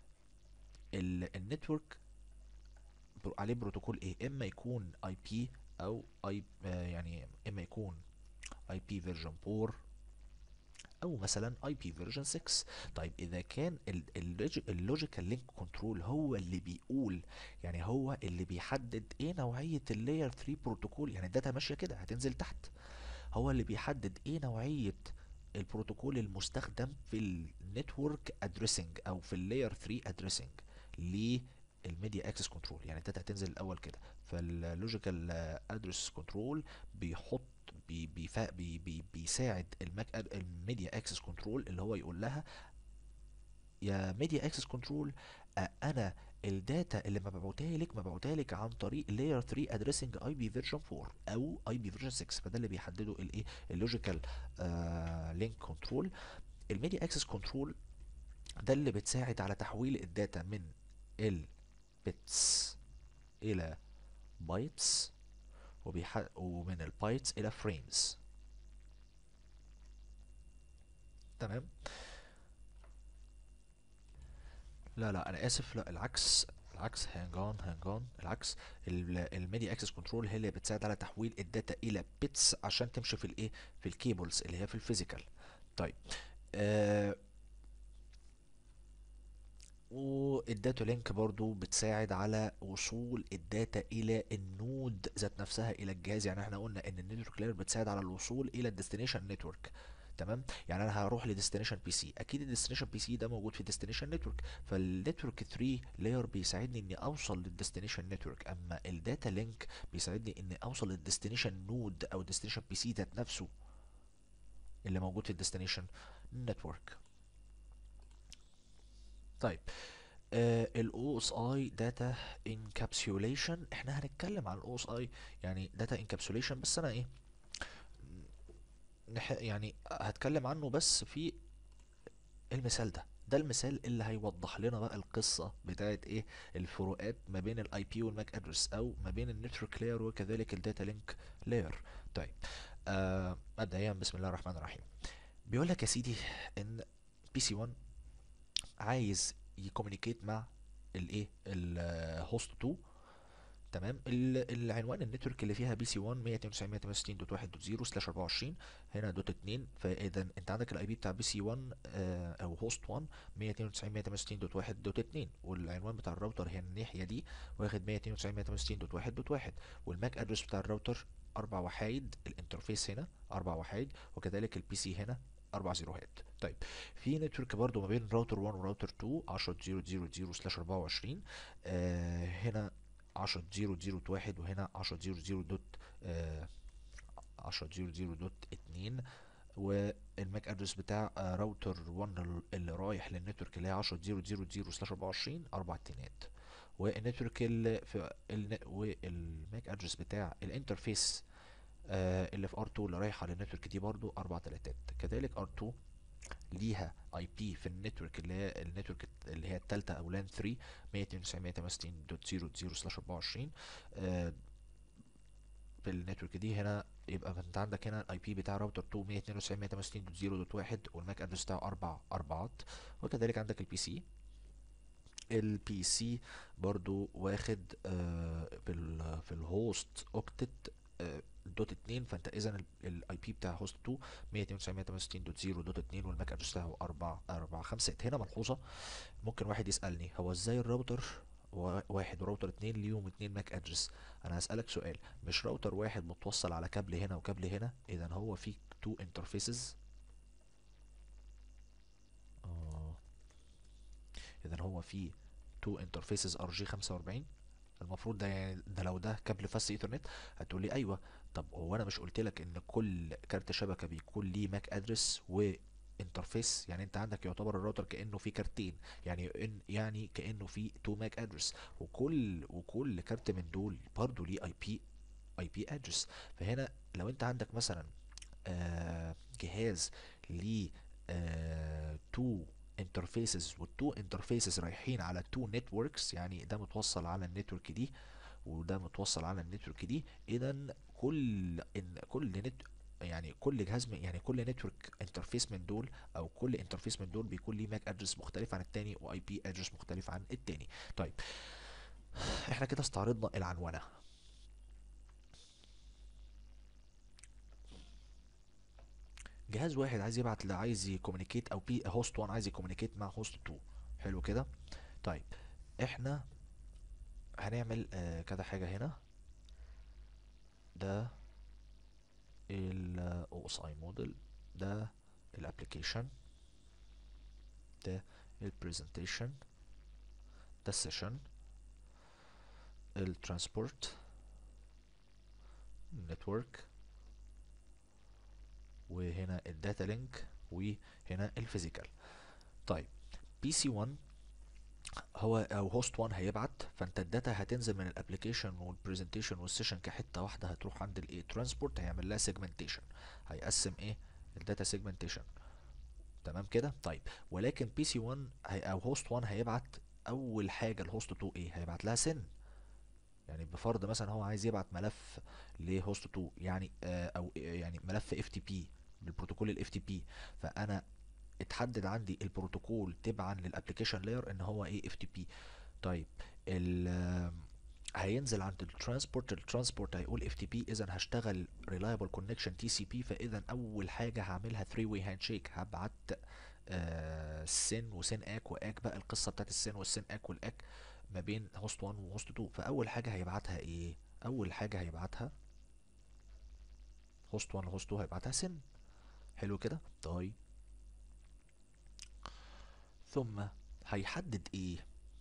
S1: النتورك عليه بروتوكول ايه؟ اما يكون اي بي او اي آه يعني اما يكون اي بي فيرجن فور او مثلا اي بي فيرجن سكس. طيب اذا كان اللوجيكال لينك كنترول هو اللي بيقول، يعني هو اللي بيحدد ايه نوعية اللاير ثري بروتوكول، يعني الداتا ماشية كده هتنزل تحت، هو اللي بيحدد ايه نوعية البروتوكول المستخدم في النتورك ادريسنج او في اللاير ثري ادريسنج للميديا اكسس كنترول. يعني الداتا هتنزل الاول كده، فاللوجيكال ادرس كنترول بيحط بي بيفا بي بي بيساعد الماك الميديا اكسس كنترول اللي هو يقول لها يا ميديا اكسس كنترول، انا الداتا اللي مبعوتها لك مبعوتها لك عن طريق لاير ثري ادريسنج اي بي فيرجن فور او اي بي فيرجن سكس. فده اللي بيحدده الايه اللوجيكال لينك كنترول. الميديا اكسس كنترول ده اللي بتساعد على تحويل الداتا من البيتس الى بايتس، وبيح... ومن البايتس الى فريمز. تمام. لا لا انا اسف، لا العكس، العكس هانج اون هانج اون العكس. الميديا اكسس كنترول هي اللي بتساعد على تحويل الداتا الى بيتس عشان تمشي في الايه في الكيبلز اللي هي في الفيزيكال. طيب آه والداتا لينك برضو بتساعد على وصول الداتا الى النود ذات نفسها الى الجهاز. يعني احنا قلنا ان النتورك لاير بتساعد على الوصول الى الديستنيشن نتورك. تمام. يعني انا هروح لديستنيشن بي سي، اكيد الديستنيشن بي سي ده موجود في ديستنيشن نتورك، فالنتورك ثري لاير بيساعدني اني اوصل للديستنيشن نتورك، اما الداتا لينك بيساعدني اني اوصل للديستنيشن نود او الديستنيشن بي سي ذات نفسه اللي موجود في الديستنيشن نتورك. طيب الاو اس اي داتا انكابسوليشن، احنا هنتكلم عن الاو اس اي يعني داتا انكابسوليشن، بس انا ايه نح يعني هتكلم عنه بس في المثال ده. ده المثال اللي هيوضح لنا بقى القصة بتاعت ايه الفروقات ما بين الاي بي والماك ادرس، او ما بين النتورك لاير وكذلك الداتا لينك لاير. طيب آه مبدئيا بسم الله الرحمن الرحيم. بيقول لك يا سيدي ان بي سي ون عايز يكومينيكيت مع الايه الهوست تو. تمام. ال- العنوان النتورك اللي فيها بي سي ون مية اتنين وتسعين مية تمانية وستين دوت واحد دوت صفر سلاش اربعة وعشرين، هنا دوت اتنين. فاذا انت عندك الاي بي بتاع بي سي ون آه او هوست ون مية اتنين وتسعين مية تمانية وستين دوت واحد دوت اتنين، والعنوان بتاع الراوتر هنا الناحيه دي واخد مية اتنين وتسعين مية تمانية وستين دوت واحد دوت واحد، والماك ادرس بتاع الراوتر اربع وحايد، الانترفيس هنا اربع وحايد، وكذلك البي سي هنا اربع زيروهات. طيب في نتورك برضو ما بين راوتر ون وراوتر تو عشرة دوت صفر دوت صفر سلاش اربعة وعشرين، آه هنا عشرة دوت صفر دوت صفر واحد، وهنا عشرة دوت صفر دوت آه عشرة دوت صفر دوت اتنين. والماك ادرس بتاع آه راوتر ون اللي رايح للنتورك اللي هي عشرة دوت صفر دوت صفر سلاش اربعة وعشرين اربع اتنينات. والنتورك اللي في ال والماك ادرس بتاع الانترفيس آه اللي في ار تو اللي رايحه للنتورك دي برضو اربع تلاتات. كذلك ار تو ليها اي بي في النتورك اللي هي النتورك اللي هي التالتة او لان ثري مية اتنين وتسعين مية تمانية وستين دوت صفر دوت صفر سلاش اربعة وعشرين. آه في النتورك دي هنا، يبقى انت عندك هنا الاي بي بتاع راوتر اتنين مية اتنين وتسعين مية تمانية وستين دوت صفر دوت واحد، والماك ادرس بتاعه اربع اربعات. وكذلك عندك البي سي، البي سي برضو واخد آه في ال في الهوست اوكتت آه دوت اتنين، فانت اذا الاي بي بتاع هوست اتنين مية اتنين وتسعين مية تمانية وستين دوت صفر دوت اتنين، والماك ادرس بتاعه اربع اربع خمسات. هنا ملحوظه، ممكن واحد يسالني هو ازاي الراوتر وا- واحد وراوتر اتنين ليهم اتنين ماك ادرس؟ انا هسالك سؤال، مش راوتر واحد متوصل على كابل هنا وكابل هنا؟ اذا هو في تو انترفيسز. اه، اذا هو في تو انترفيسز ار جي خمسة واربعين. المفروض ده يعني ده لو ده كابل فاست ايثرنت هتقول لي ايوه. طب هو انا مش قلت لك ان كل كارت شبكه بيكون ليه ماك ادرس وانترفيس؟ يعني انت عندك يعتبر الراوتر كانه في كارتين، يعني إن يعني كانه في تو ماك ادرس، وكل وكل كارت من دول برضه ليه اي بي اي بي ادرس. فهنا لو انت عندك مثلا آه جهاز ليه آه تو انترفيسز، والتو انترفيسز رايحين على تو نتوركس، يعني ده متوصل على النتورك دي وده متوصل على النتورك دي، اذا كل ان كل نت يعني كل جهاز من يعني كل نتورك انترفيس من دول، او كل انترفيس من دول بيكون ليه ماك ادرس مختلف عن التاني واي بي ادرس مختلف عن التاني. طيب، احنا كده استعرضنا العنوانه. جهاز واحد عايز يبعت ل- عايز يكومينيكيت، او بي هوست واحد عايز يكومينيكيت مع هوست اتنين. حلو كده. طيب، احنا هنعمل آه كذا حاجه هنا. ده ال او اس اي موديل، ده الابلكيشن، ده البرزنتيشن، ده السيشن، الترانسبورت، النتورك، وهنا الداتا لينك، وهنا الفيزيكال. طيب، بي سي واحد هو او هوست واحد هيبعت، فانت الداتا هتنزل من الابلكيشن والبرزنتيشن والسيشن كحته واحده، هتروح عند الايه ترانسبورت، هيعمل لها سيجمنتيشن، هيقسم ايه الداتا سيجمنتيشن. تمام كده. طيب، ولكن بي سي واحد هي او هوست واحد هيبعت اول حاجه الهوست اتنين ايه؟ هيبعت لها سن. يعني بفرض مثلا هو عايز يبعت ملف لهوست اتنين، يعني آه او يعني ملف اف تي بي بالبروتوكول الاف تي بي، فانا اتحدد عندي البروتوكول تبعا للابلكيشن لاير ان هو ايه اف تي بي. طيب، ال آم، هينزل عند الترانسبورت، الترانسبورت هيقول اف تي بي، اذا هشتغل ريلايبل كونكشن تي سي بي، فاذا اول حاجه هعملها ثري واي هاند شيك، هبعت آه سن وسن اك واك، بقى القصه بتاعت السن والسن اك والاك ما بين هوست واحد وهوست اتنين. فاول حاجه هيبعتها ايه؟ اول حاجه هيبعتها هوست واحد وهوست اتنين هيبعتها سن. حلو كده. طيب، ثم هيحدد ايه؟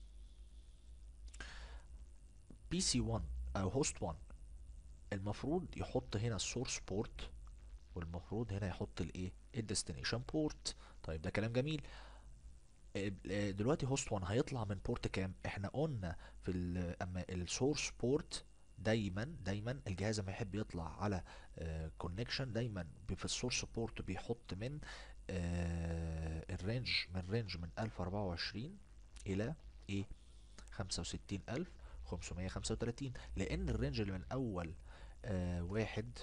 S1: بي سي واحد او هوست واحد المفروض يحط هنا السورس بورت، والمفروض هنا يحط الايه الديستنيشن بورت. طيب، ده كلام جميل. آه، آه، دلوقتي هوست واحد هيطلع من بورت كام؟ احنا قلنا في ال- اما السورس بورت دايما دايما الجهاز لما يحب يطلع على كونكشن دايما بي- في السورس بورت بيحط من آه، الرينج من رينج من الف واربعة وعشرين الى ايه خمسة وستين الف وخمسمية وخمسة وتلاتين، لان الرينج اللي من اول آه واحد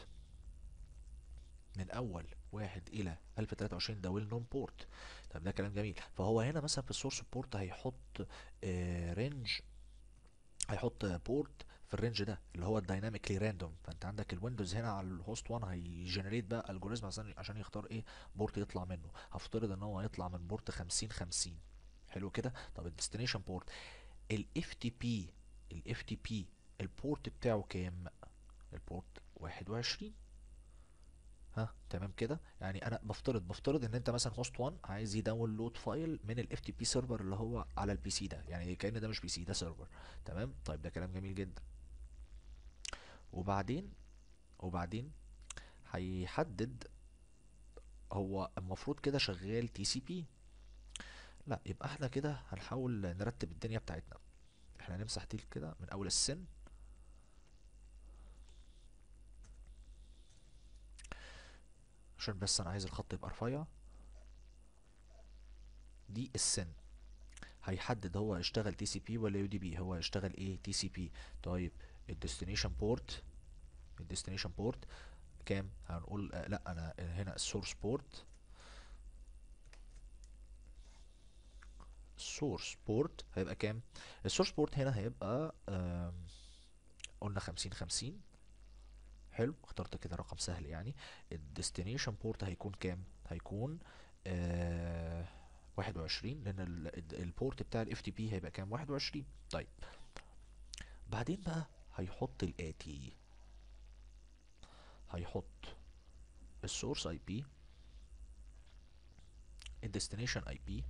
S1: من اول واحد الى الف وتلاتة وعشرين ده ويل نون بورت. طب ده كلام جميل. فهو هنا مثلا في السورس بورت هيحط آه رينج، هيحط بورت في الرينج ده اللي هو الدايناميكلي راندوم. فانت عندك الويندوز هنا على الهوست واحد هيجنريت بقى الجوريزم عشان عشان يختار ايه بورت يطلع منه. هفترض ان هو هيطلع من بورت خمسين خمسين. حلو كده. طب الديستنيشن بورت الاف تي بي الاف تي بي البورت بتاعه كام؟ البورت واحد وعشرين. ها تمام كده. يعني انا بفترض بفترض ان انت مثلا هوست واحد عايز يداونلود فايل من الاف تي بي سيرفر اللي هو على البي سي ده، يعني كأن ده مش بي سي ده سيرفر. تمام. طيب، ده كلام جميل جدا. وبعدين وبعدين هيحدد هو المفروض كده شغال تي سي بي. لا، يبقى احنا كده هنحاول نرتب الدنيا بتاعتنا. احنا هنمسح دي كده من اول السن، عشان بس انا عايز الخط يبقى رفيع. دي السن، هيحدد هو هيشتغل تي سي بي ولا يو دي بي. هو هيشتغل ايه تي سي بي. طيب، الديستنيشن بورت الديستنيشن بورت كام؟ هنقول آه لا انا هنا السورس بورت، السورس بورت هيبقى كام؟ السورس بورت هنا هيبقى آم، قلنا خمسين خمسين. حلو، اخترت كده رقم سهل يعني. الديستنيشن بورت هيكون كام؟ هيكون آه واحد وعشرين، لان ال- ال- البورت بتاع الاف تي بي هيبقى كام؟ واحد وعشرين. طيب بعدين بقى هيحط الاتي، هيحط السورس اي بي، الديستنيشن اي بي،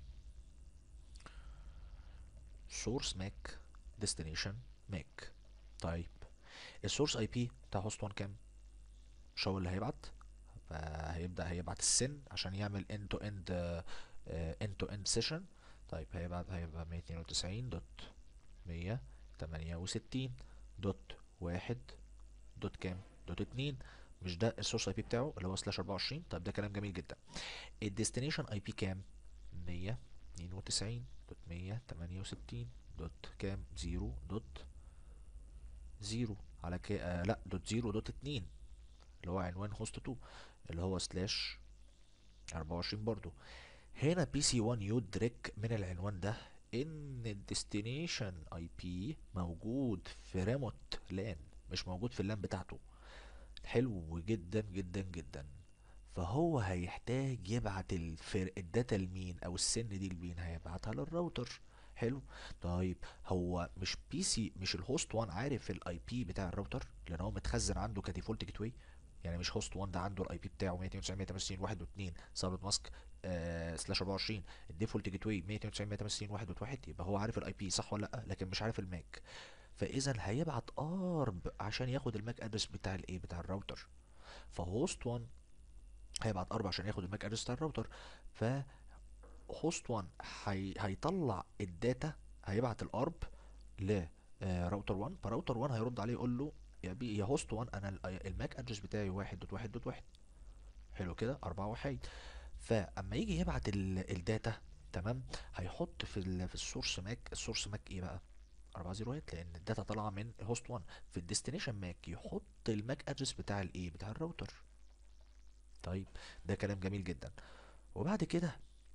S1: سورس ماك، ديستنيشن ماك. طيب السورس اي بي بتاع هوست واحد كام؟ مش هو اللي هيبعت؟ فهيبدأ هيبعت السن عشان يعمل end to end آه، end to end session. طيب هيبعت هيبقى مية اتنين وتسعين دوت مية تمانية وستين دوت واحد دوت كام؟ دوت اتنين. مش ده السورس اي بي بتاعه اللي هو سلاش اربعة وعشرين؟ طيب ده كلام جميل جدا. الديستنيشن اي بي كام؟ مية اتنين وتسعين دوت مية تمانية وستين دوت كام؟ زيرو دوت زيرو على كي آه لا دوت زيرو دوت اتنين، اللي هو عنوان هوست اتنين اللي هو سلاش اربعة وعشرين برضو. هنا بي سي واحد يدرك من العنوان ده ان الديستنيشن اي بي موجود في ريموت لان، مش موجود في اللان بتاعته. حلو جدا جدا جدا. فهو هيحتاج يبعت الفر... الداتا لمين او السن دي لمين؟ هيبعتها للراوتر. حلو. طيب هو مش بي سي مش الهوست واحد عارف الاي بي بتاع الراوتر، لان هو متخزن عنده كديفولت جيت واي. يعني مش هوست واحد ده عنده الاي بي بتاعه مية اتنين وتسعين دوت مية تمانية وستين واحد دوت اتنين سابت ماسك آه سلاش اربعة وعشرين، الديفولت جيت واي مية اتنين وتسعين دوت مية تمانية وستين واحد دوت واحد، يبقى هو عارف الاي بي صح ولا لا؟ لكن مش عارف الماك. فاذا هيبعت ارب عشان ياخد الماك ادرس بتاع الايه بتاع الراوتر. فهوست واحد هيبعت اربعة عشان ياخد الماك ادرس بتاع الراوتر. فهوست واحد هي... هيطلع الداتا، هيبعت الارب ل آه، راوتر واحد. فراوتر واحد هيرد عليه يقول له يا بي يا هوست واحد انا ال- الماك ادرس بتاعي واحد دوت واحد دوت واحد. حلو كده، اربعة وحيد. فاما يجي يبعت ال- الداتا، تمام، هيحط في ال في السورس ماك، السورس ماك ايه بقى؟ اربعة زيروات، لان الداتا طالعه من هوست واحد. في الديستنيشن ماك يحط الماك ادرس بتاع الايه بتاع الراوتر. طيب ده كلام جميل جدا. وبعد كده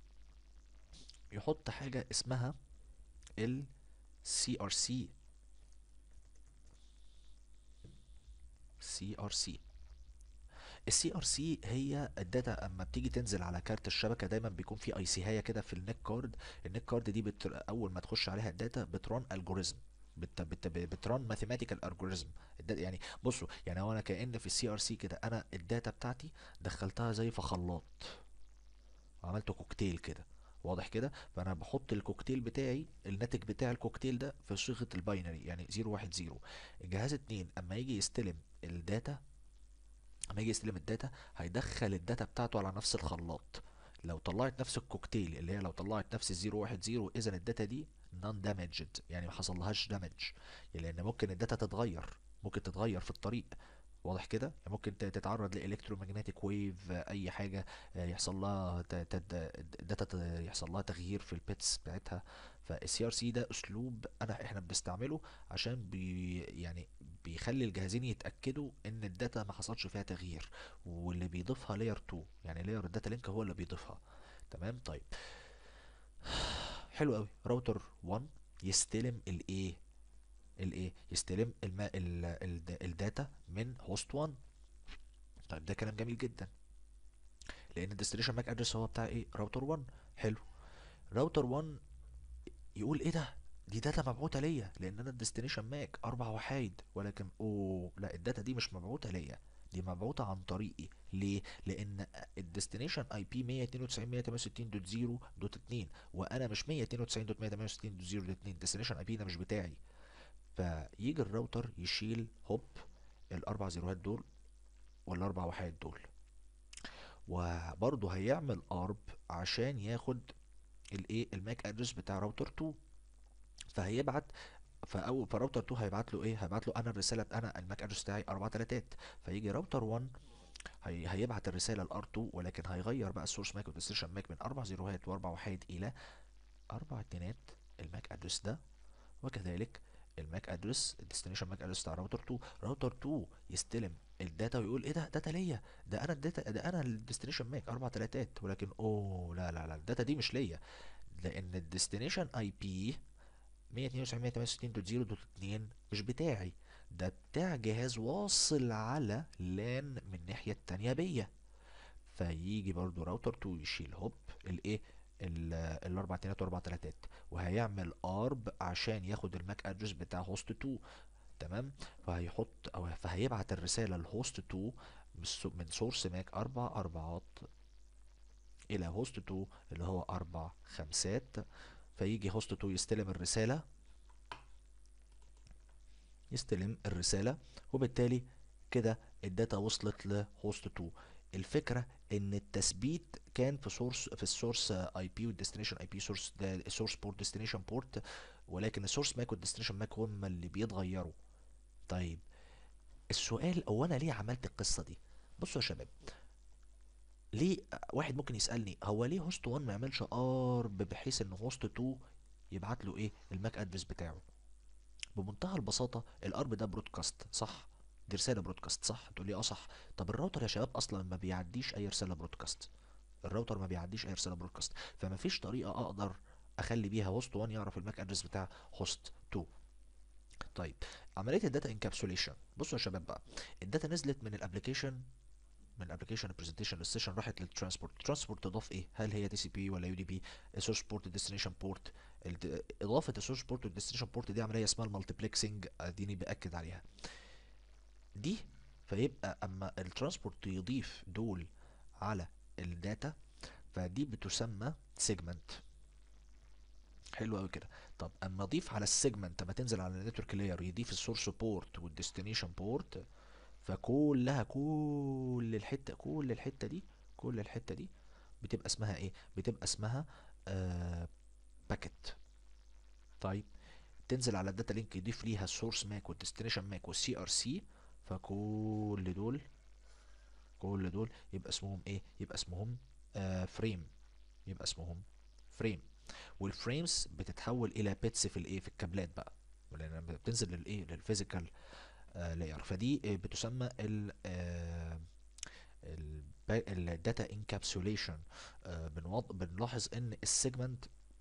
S1: يحط حاجة اسمها ال سي ار سي. سي ار سي السي ار سي هي الداتا اما بتيجي تنزل على كارت الشبكه، دايما بيكون في اي سي هي كده في النت كارد. النت كارد دي بتر... اول ما تخش عليها الداتا بتران الجوريزم، بت... بت... بتران ماثيماتيكال الجوريزم. يعني بصوا، يعني هو انا كأن في السي ار سي كده انا الداتا بتاعتي دخلتها زي في خلاط، عملت كوكتيل كده، واضح كده. فانا بحط الكوكتيل بتاعي، الناتج بتاع الكوكتيل ده في صيغه الباينري يعني صفر واحد صفر. الجهاز اتنين اما يجي يستلم الداتا، اما يجي يستلم الداتا هيدخل الداتا بتاعته على نفس الخلاط. لو طلعت نفس الكوكتيل اللي هي لو طلعت نفس الزيرو واحد زيرو، اذا الداتا دي نون دامجد، يعني ما حصلهاش دامج. لان ممكن الداتا تتغير، ممكن تتغير في الطريق، واضح كده. ممكن ت- تتعرض لالكترومagnetic ويف، اي حاجه آه، يحصل لها داتا، يحصل لها تغيير في البيتس بتاعتها. فالسي ار سي ده اسلوب انا احنا بنستعمله عشان بي يعني بيخلي الجهازين يتاكدوا ان الداتا ما حصلش فيها تغيير. واللي بيضيفها لاير اتنين، يعني لاير الداتا لينك هو اللي بيضيفها. تمام. طيب حلو قوي. راوتر واحد يستلم الايه الايه يستلم الما ال ال الداتا من هوست واحد. طيب ده كلام جميل جدا، لان الديستنيشن ماك ادرس هو بتاع ايه؟ راوتر واحد. حلو. راوتر واحد يقول ايه ده؟ دي داتا مبعوثه ليا، لان انا الديستنيشن ماك اربع وحايد، ولكن اوه لا، الداتا دي مش مبعوثه ليا، دي مبعوثه عن طريقي. ليه؟ لان الديستنيشن اي بي مية اتنين وتسعين دوت مية تمانية وستين دوت زيرو دوت اتنين، وانا مش مية اتنين وتسعين دوت مية تمانية وستين دوت زيرو دوت اتنين، الديستنيشن اي بي ده مش بتاعي. فيجي الراوتر يشيل هوب الاربع زيروهات دول والاربع وحيد دول، وبرضه هيعمل ارب عشان ياخد الايه الماك ادرس بتاع راوتر اتنين. فهيبعت فاول فراوتر اتنين هيبعت له ايه؟ هيبعت له انا الرساله، انا الماك ادرس بتاعي اربع تلاتات. فيجي راوتر واحد هي هيبعت الرساله ل ار اتنين، ولكن هيغير بقى السورس ماك والديستنيشن ماك من اربع زيروهات واربع وحيد الى اربع اتنينات الماك ادرس ده. وكذلك الماك ادرس الديستنيشن ماك ادرس بتاع راوتر اتنين. راوتر اتنين يستلم الداتا ويقول ايه ده، داتا ليا، ده انا الداتا، ده انا الديستنيشن ماك اربع تلاتات، ولكن اوه لا لا لا الداتا دي مش ليا، لان الديستنيشن اي بي مية اتنين وتسعين نقطة تمانية وستين نقطة صفر نقطة اتنين مش بتاعي، ده بتاع جهاز واصل على لان من الناحية التانية بيا. فيجي برضو راوتر اتنين يشيل هوب الايه ال- الاربع اتنينات واربع تلاتات، وهيعمل ارب عشان ياخد الماك ادرس بتاع هوست اتنين. تمام. فهيحط او فهيبعت الرسالة لهوست اتنين من سورس ماك اربع اربعات الى هوست اتنين اللي هو اربع خمسات. فيجي هوست اتنين يستلم الرسالة، يستلم الرسالة، وبالتالي كده الداتا وصلت لهوست اتنين. الفكرة ان التثبيت كان في سورس في السورس اي بي والديستنيشن اي بي سورس، ده سورس بورت ديستنيشن بورت، ولكن السورس ماك والديستنيشن ماك هما اللي بيتغيروا. طيب السؤال هو انا ليه عملت القصة دي؟ بصوا يا شباب، ليه واحد ممكن يسألني هو ليه هوست واحد ما يعملش ارب بحيث ان هوست اتنين يبعت له ايه الماك ادرس بتاعه؟ بمنتهى البساطة الارب ده برودكاست صح، دي رسالة برودكاست صح، تقول لي اه صح. طب الراوتر يا شباب اصلا ما بيعديش اي رسالة برودكاست، الراوتر ما بيعديش اي رسالة برودكاست، فما فيش طريقة اقدر اخلي بيها هوست واحد يعرف الماك ادرس بتاع هوست اتنين. طيب عملية الداتا انكابسوليشن، بصوا يا شباب بقى، الداتا نزلت من الابلكيشن، من الابلكيشن البرزنتيشن للسيشن راحت للترانسبورت، الترانسبورت تضاف ايه؟ هل هي تي سي بي ولا يو دي بي؟ سورس بورت ديستنيشن بورت. اضافه السورس بورت والديستنيشن بورت دي عمليه اسمها المالتيبلكسنج، اديني باكد عليها دي. فيبقى اما الترانسبورت يضيف دول على الداتا فدي بتسمى سيجمنت. حلو قوي كده. طب اما اضيف على السيجمنت، اما تنزل على النتورك لاير يضيف السورس بورت والديستنيشن بورت، فكلها كل الحته كل الحته دي كل الحته دي بتبقى اسمها ايه؟ بتبقى اسمها آه باكت. طيب تنزل على الداتا لينك يضيف ليها السورس ماك والديستنيشن ماك والسي ار سي، فكل دول كل دول يبقى اسمهم ايه؟ يبقى اسمهم آه فريم، يبقى اسمهم فريم. والفريمز بتتحول الى بيتس في الايه، في الكابلات بقى، لان بتنزل للايه، للفيزيكال لاير. فدي آه، بتسمى ال آه، الداتا انكابسوليشن. بنلاحظ ان السيجمنت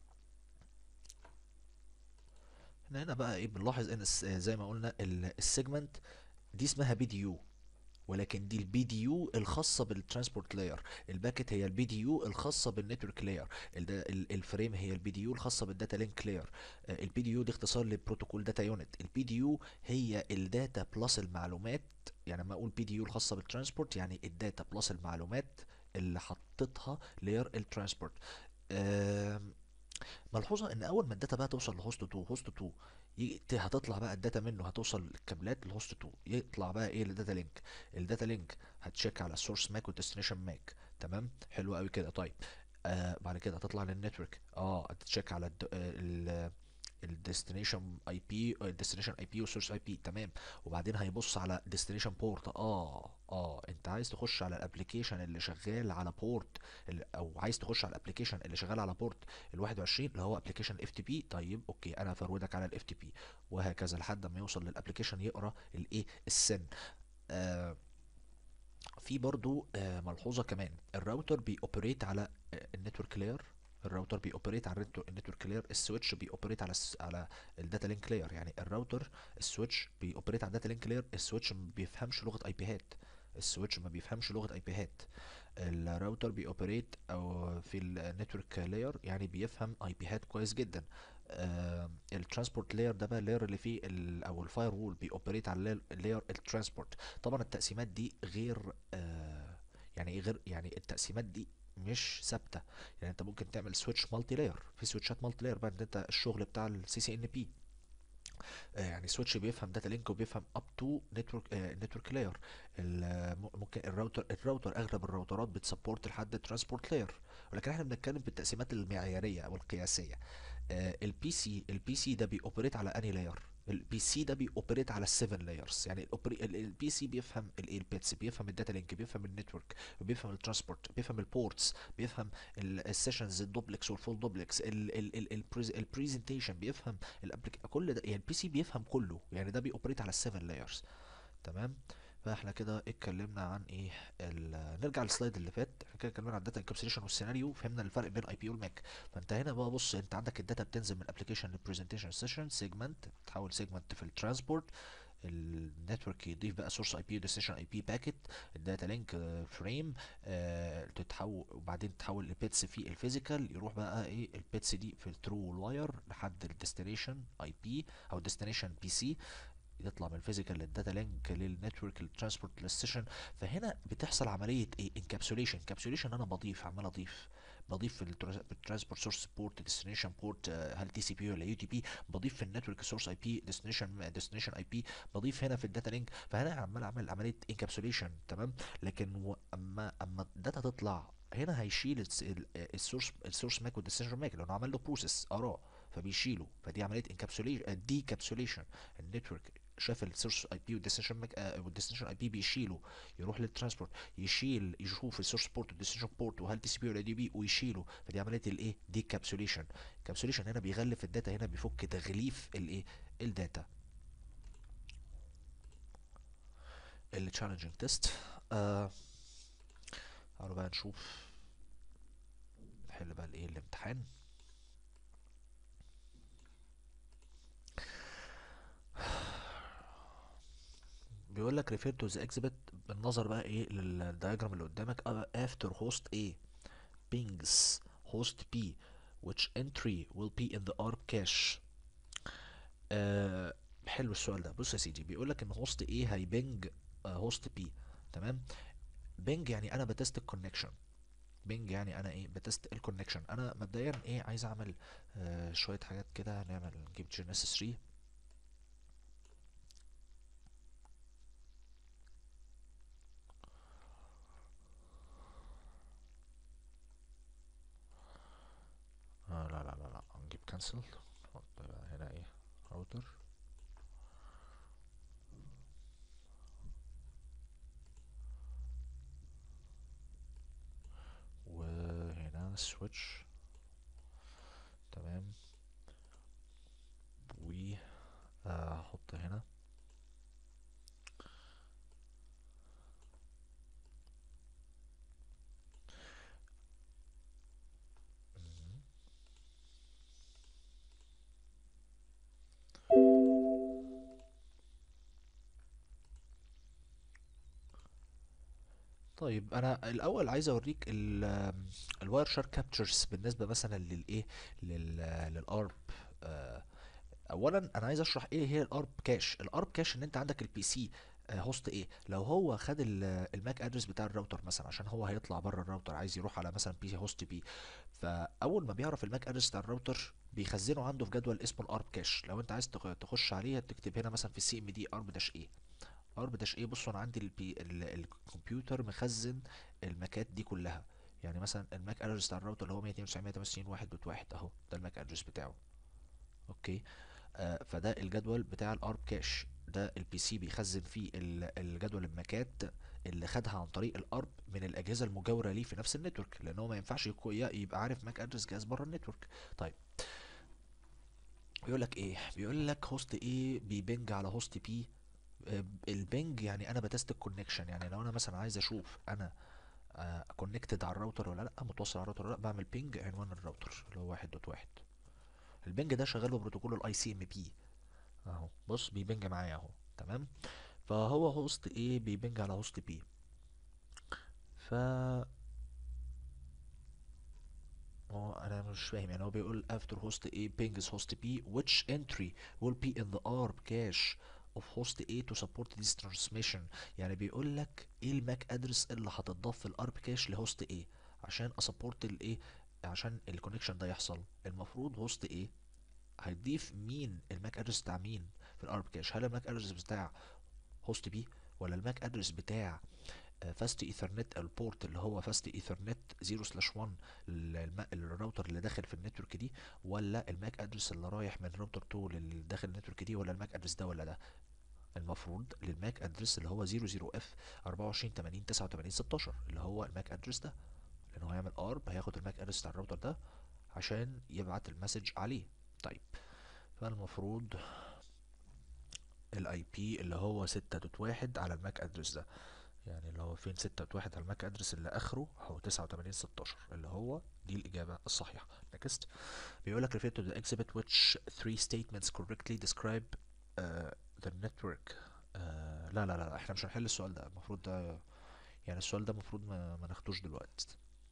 S1: هنا هنا بقى ايه، بنلاحظ ان الس- زي ما قلنا السيجمنت دي اسمها بي دي يو، ولكن دي البي دي يو الخاصه بالترانسبورت لاير، الباكت هي البي دي يو الخاصه بالنتورك لاير، الفريم هي البي دي يو الخاصه بالداتا لينك لاير. البي دي يو دي اختصار للبروتوكول داتا يونت، البي دي يو هي الداتا بلس المعلومات. يعني لما اقول بي دي يو الخاصه بالترانسبورت يعني الداتا بلس المعلومات اللي حطيتها لاير الترانسبورت. ملحوظه ان اول ما الداتا بقى توصل لهوست اتنين، هوست اتنين ي- ت- هتطلع بقى الداتا منه، هتوصل الكابلات لهوست اتنين، يطلع بقى ايه للداتا لينك، الداتا لينك هتشيك على السورس ماك والديستنيشن ماك. تمام حلو قوي كده. طيب آه بعد كده هتطلع للنتورك، اه هتتشيك على الد... ال... الديستنيشن اي بي، الديستنيشن اي بي والسورس اي بي. تمام. وبعدين هيبص على ديستنيشن بورت، اه اه انت عايز تخش على الابلكيشن اللي شغال على بورت، او عايز تخش على الابلكيشن اللي شغال على بورت ال واحد وعشرين اللي هو ابلكيشن اف تي بي. طيب اوكي انا هفرودك على الاف تي بي، وهكذا لحد ما يوصل للابلكيشن يقرا الايه السن. آه في برضو آه ملحوظه كمان، الراوتر بيوبريت على النتورك لاير، الراوتر بيوبريت على النتورك لاير، السويتش بيوبريت على الس- على الداتا لينك لاير. يعني الراوتر السويتش بيوبريت على الداتا لينك لاير، السويتش ما بيفهمش لغه اي بيهات، السويتش ما بيفهمش لغه اي بيهات. الراوتر بيوبريت او في النتورك لاير يعني بيفهم اي بيهات كويس جدا. الترانسبورت لاير ده بقى اللاير اللي فيه ال او الفاير وول بيوبريت على اللاير الترانسبورت. طبعا التقسيمات دي غير آه يعني ايه غير، يعني التقسيمات دي مش ثابته. يعني انت ممكن تعمل سويتش مالتي لاير، في سويتشات مالتي لاير بقى، انت الشغل بتاع السي سي ان بي، يعني سويتش بيفهم داتا لينك وبيفهم اب تو نتورك نتورك لاير. ممكن الراوتر الراوتر اغلب الراوترات بتسبورت لحد ترانسبورت لاير، ولكن احنا بنتكلم بالتقسيمات المعياريه او القياسيه. البي سي البي سي ده بيوبريت على اني لاير؟ البي سي ده بيوبريت على السيفن لايرز. يعني البي سي بيفهم الايه البيتس، بيفهم الداتا لينك، بيفهم النتورك، بيفهم الترانسبورت، بيفهم البورتس، بيفهم السيشنز الدوبلكس والفول دوبلكس، البرزنتيشن، بيفهم الابليك، كل ده يعني البي سي بيفهم كله. يعني ده بيوبريت على السيفن لايرز. تمام. فاحنا كده اتكلمنا عن ايه ال- نرجع للسلايد اللي فات. احنا كده اتكلمنا عن الداتا انكابسوليشن والسيناريو، فهمنا الفرق بين اي بي والماك. فانت هنا بقى بص، انت عندك الداتا بتنزل من الابلكيشن للبرزنتيشن سيشن سيجمنت، تحول سيجمنت في الترانسبورت، النتورك يضيف بقى سورس اي بي وديستنيشن اي بي باكيت، الداتا لينك فريم، تتحول وبعدين تتحول لبيتس في الفيزيكال، يروح بقى ايه البيتس دي في الترو والواير لحد الديستنيشن اي بي او الديستنيشن بي سي، يطلع من الفيزيكال للداتا لينك للنتورك للترانسبورت للسيشن. فهنا بتحصل عمليه ايه انكابسوليشن. انكابسوليشن انا بضيف، عمال اضيف، بضيف في الترانسبورت سورس بورت، ديستنيشن بورت، هل تي سي بي ولا يو تي بي، بضيف في النتورك سورس اي بي، ديستنيشن ديستنيشن اي بي، بضيف هنا في الداتا لينك. فهنا عمال اعمل عمليه انكابسوليشن. تمام. لكن و- اما اما الداتا تطلع هنا هيشيل السورس السورس ماك والديستنيشن ماك لانه عمل له بروسيس اراه، فبيشيله. فدي عمليه انكابسوليشن دي كابسوليشن. النتورك شاف السورس اي بي والديستنيشن ماك والديستنيشن اي بي بيشيله، يروح للترانسبورت يشيل، يشوف السورس بورت والديستنيشن بورت وهل تي سي بي ولا دي بي ويشيله. فدي عمليه الايه دي كابسوليشن. كابسوليشن هنا بيغلف الداتا، هنا بيفك تغليف الايه الداتا. التشالنجينج تيست. آه تعالوا بقى نشوف، نحل بقى الايه الامتحان. بيقول لك refer to the exhibit، بالنظر بقى ايه للدياجرام اللي قدامك. uh, after host A pings host B which entry will be in the arp cache. آه حلو السؤال ده. بص يا سيدي، بيقول لك ان هوست A هيبنج هوست B. تمام. بنج يعني انا بتست الكونكشن، بنج يعني انا ايه بتست الكونكشن. انا مبدئيا ايه عايز اعمل آه شويه حاجات كده. هنعمل نجيب جي ان اس ثري. آه لا لا لا لا نجيب كانسل. هنا ايه راوتر، وهنا سويتش. تمام. وهحط هنا طيب. انا الاول عايز اوريك الواير شارك كابتشرز بالنسبه مثلا للايه لل للارب. اولا انا عايز اشرح ايه هي الارب كاش. الارب كاش ان انت عندك البي سي هوست ايه، لو هو خد ال- الماك ادرس بتاع الراوتر مثلا، عشان هو هيطلع بره الراوتر عايز يروح على مثلا بي سي هوست بي، فاول ما بيعرف الماك ادرس بتاع الراوتر بيخزنه عنده في جدول اسمه الارب كاش. لو انت عايز تخ- تخش عليه تكتب هنا مثلا في السي ام دي ارب داش ايه. ارب داش ايه، بصوا انا عندي البي ال- الكمبيوتر مخزن الماكات دي كلها. يعني مثلا الماك ادرس بتاع الراوتر اللي هو مية اتنين وتسعين نقطة مية وتمانية واحد نقطة واحد اهو، ده الماك ادرس بتاعه. اوكي. آه فده الجدول بتاع الارب كاش، ده البي سي بيخزن فيه ال- الجدول الماكات اللي خدها عن طريق الارب من الاجهزه المجاوره ليه في نفس النتورك، لان هو ما ينفعش يكو- ي- يبقى عارف ماك ادرس جهاز بره النتورك. طيب. بيقول لك ايه، بيقول لك هوست ايه بيبنج على هوست بي. البنج يعني انا بتست الكونكشن. يعني لو انا مثلا عايز اشوف انا كونكتد على الراوتر ولا لا، متوصل على الراوتر ولا لا، بعمل بينج عنوان الراوتر اللي هو واحد دوت واحد. البنج ده شغال ببروتوكول الاي سي ام بي اهو. بص بيبنج معايا اهو. تمام. فهو هوست ايه بيبنج على هوست بي. ف هو انا مش فاهم. يعني هو بيقول after host A pings host B which entry will be in the arb cache of host A to support this transmission. يعني بيقول لك ايه الماك ادرس اللي هتضاف في الارب كاش لهوست A عشان اسبورت الايه، عشان الكونكشن ده يحصل. المفروض هوست A هيضيف مين، الماك ادرس بتاع مين في الارب كاش. هل الماك ادرس بتاع هوست بي، ولا الماك ادرس بتاع فاست ايثرنت البورت اللي هو فاست ايثرنت صفر سلاش واحد الراوتر اللي داخل في النتورك دي، ولا الماك ادرس اللي رايح من راوتر اتنين اللي داخل النتورك دي، ولا الماك ادرس ده ولا ده؟ المفروض للماك ادرس اللي هو صفر صفر اف اربعة وعشرين تمانين تسعة وتمانين ستاشر اللي هو الماك ادرس ده، لان هو هيعمل ارب هياخد الماك ادرس بتاع الراوتر ده عشان يبعت المسج عليه. طيب فالمفروض الاي بي اللي هو ستة دوت واحد على الماك ادرس ده، يعني اللي هو فين ستة دوت واحد على الماك ادرس اللي اخره هو تسعة وتمانين ستاشر اللي هو دي الاجابه الصحيحه. next بيقول لك refer to the exhibit which three statements correctly describe uh, the network. uh, لا لا لا احنا مش هنحل السؤال ده، المفروض ده يعني السؤال ده المفروض ما, ما ناخدوش دلوقتي،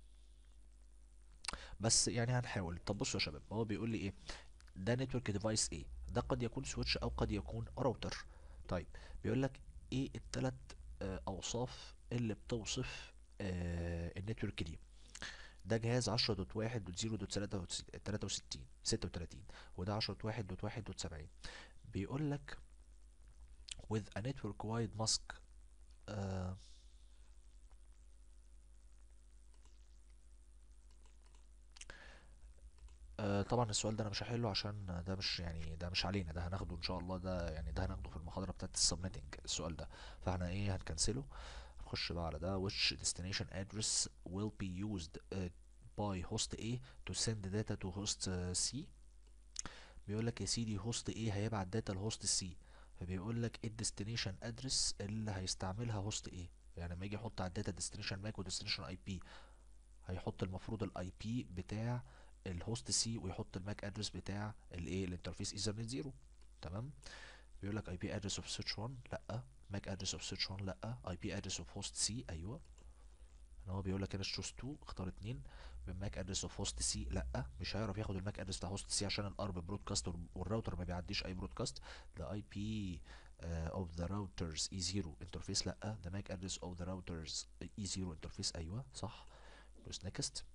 S1: بس يعني هنحاول. طب بصوا يا شباب، هو بيقول لي ايه؟ ده نتورك ديفايس ايه؟ ده قد يكون سويتش او قد يكون راوتر. طيب بيقول لك ايه الثلاث اوصاف اللي بتوصف آه النتورك دي؟ ده جهاز عشرة دوت واحد دوت صفر دوت تلاتة وستين ستة وتلاتين، وده عشرة دوت واحد دوت واحد دوت سبعين. بيقول لك with a network wide mask. آه آه طبعا السؤال ده انا مش هحله عشان ده مش يعني ده مش علينا، ده هناخده ان شاء الله، ده يعني ده هناخده في المحاضرة بتاعت السبنتنج السؤال ده، فاحنا ايه هنكنسله. نخش بقى على ده which destination address will be used uh, by host A to send data to host uh, C. بيقول لك يا سيدي host A هيبعت داتا لهوست C، فبيقول لك ايه الديستنيشن ادرس اللي هيستعملها هوست A. يعني لما يجي يحط على الداتا ديستنيشن ماك وديستنيشن اي بي، هيحط المفروض الاي بي بتاع الهوست سي ويحط الماك ادرس بتاع الايه الانترفيس ايثرنت زيرو. تمام. بيقول لك اي بي ادرس اوف سويتش واحد لا، ماك ادرس اوف سويتش واحد لا، اي بي ادرس اوف هوست سي ايوه. ان هو بيقول لك هنا تشوز اتنين اختار اتنين، بالماك ادرس اوف هوست سي لا، مش هيعرف ياخد الماك ادرس بتاع هوست سي عشان الارب برودكاست والراوتر ما بيعديش اي برودكاست. the اي بي uh, of the routers اي زيرو interface لا، the MAC address of the routers اي زيرو interface ايوه صح. بس next.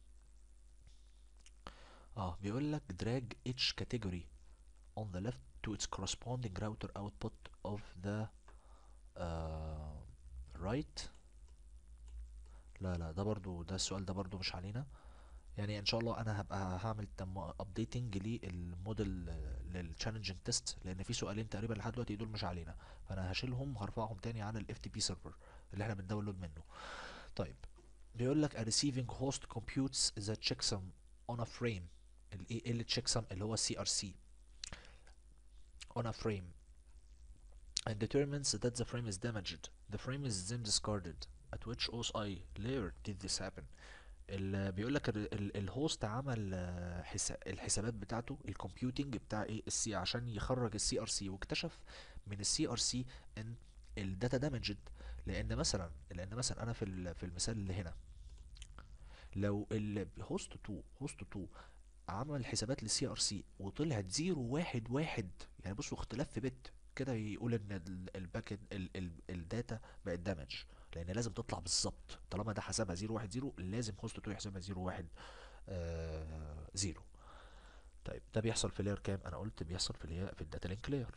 S1: اه بيقول لك drag each category on the left to its corresponding router output of the uh, right. لا لا ده برضو ده السؤال ده برضو مش علينا، يعني ان شاء الله انا هبقى هعمل ابديتنج للموديل للتشالنجينج تيست، لان في سؤالين تقريبا لحد دلوقتي دول مش علينا، فانا هشيلهم وهرفعهم تاني على الاف تي بي سيرفر اللي احنا بنداونلود منه. طيب بيقول لك a receiving host computes the checksum on a frame. الايه اللي checksum اللي هو سي ار سي on a frame and determines that the frame is damaged. The frame is then discarded. At which O S I layer did this happen? ال- بيقول لك الهوست عمل آه، حسا- الحسابات بتاعته الكمبيوتنج بتاع ايه السي عشان يخرج السي ار سي، واكتشف من السي ار سي ان الداتا دامجد. لان مثلا لان مثلا انا في ال- في المثال اللي هنا، لو الهوست اتنين هوست اتنين عمل حسابات للسي ار سي وطلعت صفر واحد واحد، يعني بصوا اختلاف في بت كده، يقول ان ال- الباكت ال ال الداتا بقت دامج، لان لازم تطلع بالظبط طالما ده حسبها صفر واحد صفر لازم هوست اتنين يحسبها صفر واحد آه زيرو. طيب ده بيحصل في لاير كام؟ انا قلت بيحصل في لاير في الداتا لينك لاير.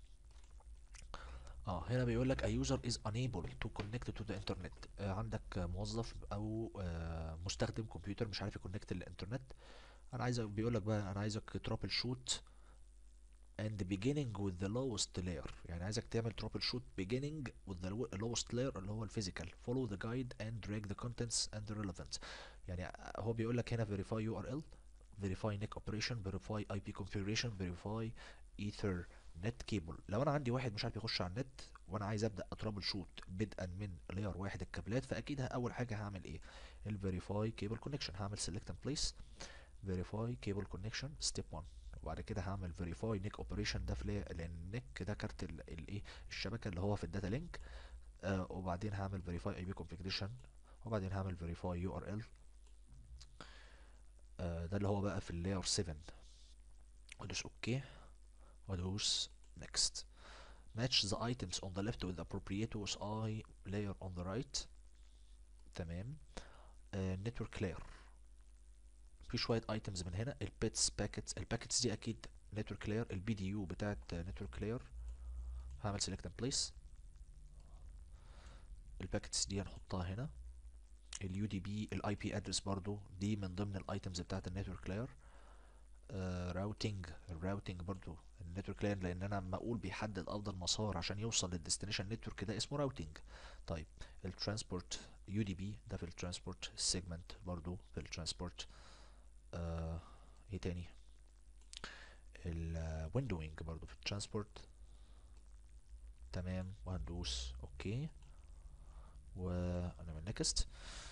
S1: اه هنا بيقول لك a user is unable to connect to the internet. آه عندك موظف او آه مستخدم كمبيوتر مش عارف يكونكت للانترنت. انا عايزك بيقول لك بقى انا عايزك ترابل شوت and beginning with the lowest layer، يعني عايزك تعمل trouble shoot beginning with the lowest layer اللي هو الفيزيكال follow the guide and drag the contents and the relevant. يعني هو بيقول لك هنا verify يو ار ال verify N I C operation verify اي بي configuration verify ethernet cable. لو انا عندي واحد مش عارف يخش على النت وانا عايز ابدا اترابل شوت بدءا من لاير واحد الكابلات، فاكيد اول حاجه هعمل ايه؟ الفيريفاي كيبل كونكشن، هعمل select and place verify cable connection step واحد، وبعد كده هعمل verify NIC operation ده في لان NIC ده كارت الايه الشبكه اللي هو في الداتا لينك. آه وبعدين هعمل verify اي بي configuration، وبعدين هعمل verify يو ار ال آه ده اللي هو بقى في اللاير سبعة، وادوس اوكي وادوس next. match the items on the left with appropriate O S I layer on the right. تمام. آه network layer في شويه ايتمز من هنا، البيتس باكيتس الباكيتس دي اكيد نتورك لاير، البي دي يو بتاعت نتورك لاير، هعمل select and place الباكتس دي هنحطها هنا. اليو دي بي الاي بي ادرس برضو دي من ضمن الايتمز بتاعت النتورك لاير. راوتنج، الراوتنج برضو النتورك لاير، لان انا لما اقول بيحدد افضل مسار عشان يوصل للديستنيشن نتورك ده اسمه راوتنج. طيب الترانسبورت يو دي بي ده في الترانسبورت، السيجمنت برضو في الترانسبورت. آه ايه تاني؟ الويندوينج برضو في الترانسبورت. تمام، وهندوس اوكي وانا من نكست.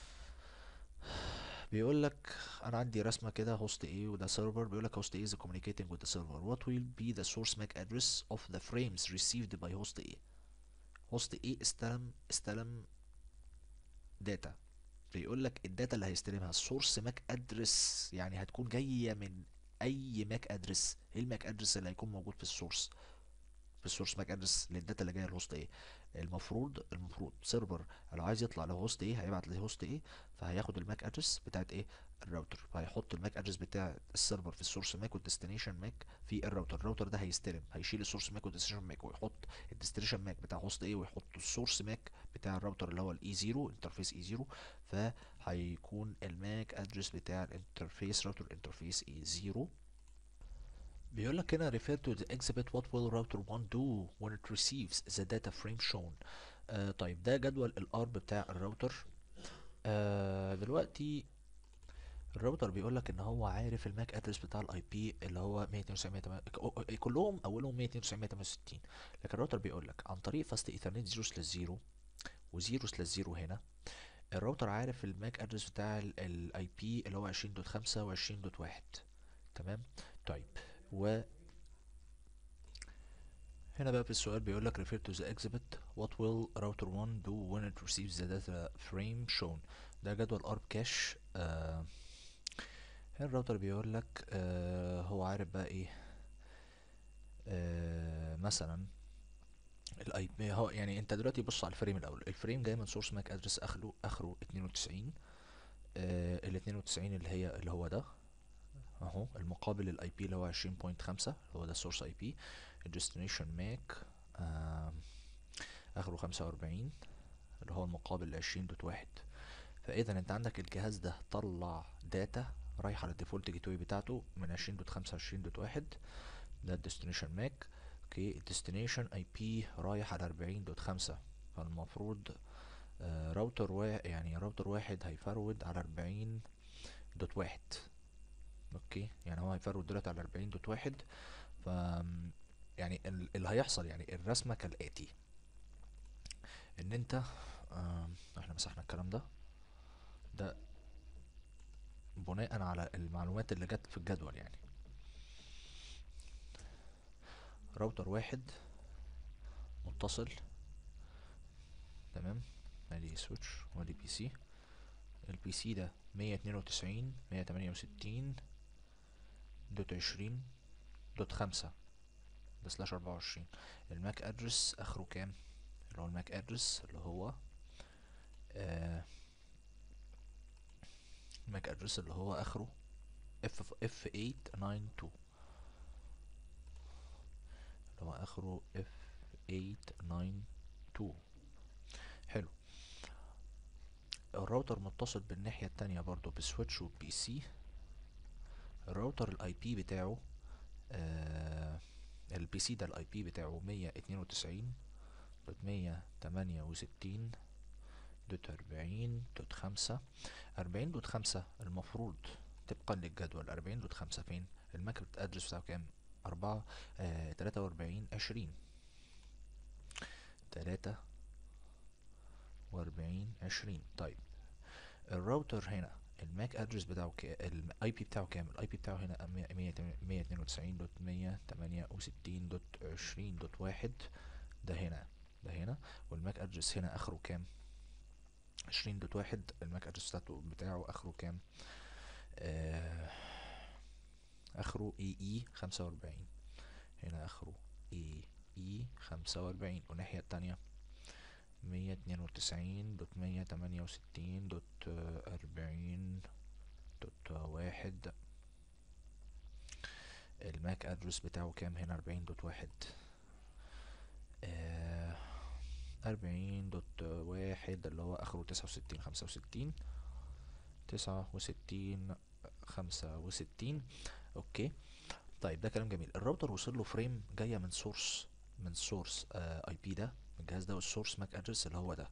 S1: بيقول لك انا عندي رسمه كده، هوست ايه وده سيرفر. بيقول لك host A is communicating with the server. What will be the source M A C address of the frames received by host A؟ host A استلم استلم داتا. بيقول لك الداتا اللي هيستلمها السورس ماك ادرس، يعني هتكون جايه من اي ماك ادرس. ايه الماك ادرس اللي هيكون موجود في السورس؟ في السورس ماك ادرس للداتا اللي جايه لهوست ايه. المفروض المفروض سيرفر لو عايز يطلع لهوست ايه هيبعت لهوست ايه، فهياخد الماك ادرس بتاعت ايه الراوتر، فهيحط الماك ادرس بتاع السيرفر في السورس ماك والديستنيشن ماك في الراوتر. الراوتر ده هيستلم، هيشيل السورس ماك والديستنيشن ماك ويحط الديستنيشن ماك بتاع هوست ايه ويحط السورس ماك بتاع الراوتر اللي هو الاي زيرو انترفيس اي زيرو. فهيكون الماك ادرس بتاع الانترفيس راوتر انترفيس اي زيرو. بيقول لك هنا refer to the exhibit what will router one do when it receives the data frame shown. آه طيب ده جدول الارب بتاع الراوتر. آه دلوقتي الراوتر بيقول لك ان هو عارف الماك ادرس بتاع الاي بي اللي هو مية واتنين وتسعين نقطة تمانية، كلهم اولهم مية واتنين وتسعين نقطة تمانية وستين. لكن الراوتر بيقول لك عن طريق فاست ايثرنت صفر سلاش صفر و0 سلاش صفر هنا الراوتر عارف الماك ادرس بتاع الاي بي اللي هو عشرين دوت خمسة و عشرين دوت واحد. تمام. طيب و هنا بقى في السؤال بيقول لك refer to the exhibit what will router one do when it receives the data frame shown. ده جدول ارب كاش. آه هنا الراوتر بيقول لك آه هو عارف بقى ايه. آه مثلا الاي بي هو يعني انت دلوقتي بص على الفريم الاول. الفريم جاي من سورس ماك ادرس اخره اخره اتنين وتسعين. آه ال اتنين وتسعين اللي هي اللي هو ده اهو، المقابل الاي بي اللي هو عشرين نقطة خمسة هو ده السورس اي بي. الديستنيشن ماك آه اخره خمسة واربعين اللي هو المقابل لعشرين دوت واحد. فاذا انت عندك الجهاز ده طلع داتا رايحه للديفولت جيت واي بتاعته من عشرين دوت خمسة عشرين دوت واحد. ده الديستنيشن ماك. اوكي الديستنيشن اي بي رايح على اربعين دوت خمسة. فالمفروض آه راوتر واحد يعني راوتر واحد هيفرود على اربعين دوت واحد. اوكي يعني هو هيفرود دلوقتي على اربعين دوت واحد. ف يعني ال- اللي هيحصل يعني الرسمه كالاتي ان انت آه احنا مسحنا الكلام ده. ده بناء على المعلومات اللي جت في الجدول يعني. راوتر واحد متصل. تمام. ادي سويتش وادي بي سي. البي سي ده مية اتنين وتسعين مية تمانية وستين دوت عشرين دوت خمسة ده سلاش اربعة وعشرين. الماك ادرس اخره كام؟ اللي هو الماك ادرس اللي هو آه الماك ادرس اللي هو اخره اف اف تمنية تسعة اتنين اللي هو اخره اف تمنية تسعة اتنين. حلو. الراوتر متصل بالناحية التانية برضو بسويتش وبي سي. الراوتر الاي بي بتاعه آه البي سي ده الاي بي بتاعه مية اتنين وتسعين دوت مية تمانية وستين دوت اربعين دوت خمسة. اربعين دوت خمسة المفروض طبقا للجدول اربعين دوت خمسة فين؟ الماك ادرس بتاعه كام؟ اربعة آه تلاتة واربعين عشرين تلاتة واربعين عشرين. طيب الراوتر هنا الماك ادرس بتاعه كام؟ الاي بي بتاعه كام؟ الاي بي بتاعه هنا مية اتنين وتسعين دوت مية تمانية وستين دوت عشرين دوت واحد. ده هنا ده هنا. والماك ادرس هنا اخره كام؟ عشرين دوت واحد. الماك ادرس بتاعته بتاعه اخره كام؟ آه اخره اي اي خمسة واربعين. هنا اخره اي اي خمسة واربعين. والناحية التانية مية اتنين وتسعين دوت مية تمانية وستين دوت اربعين دوت واحد. الماك ادرس بتاعه كام هنا؟ اربعين دوت واحد. آه أربعين دوت واحد اللي هو اخره تسعة وستين خمسة وستين، تسعة وستين خمسة وستين. اوكي. طيب ده كلام جميل. الراوتر وصل له فريم جايه من سورس، من سورس اي بي ده من الجهاز ده، والسورس ماك ادرس اللي هو ده.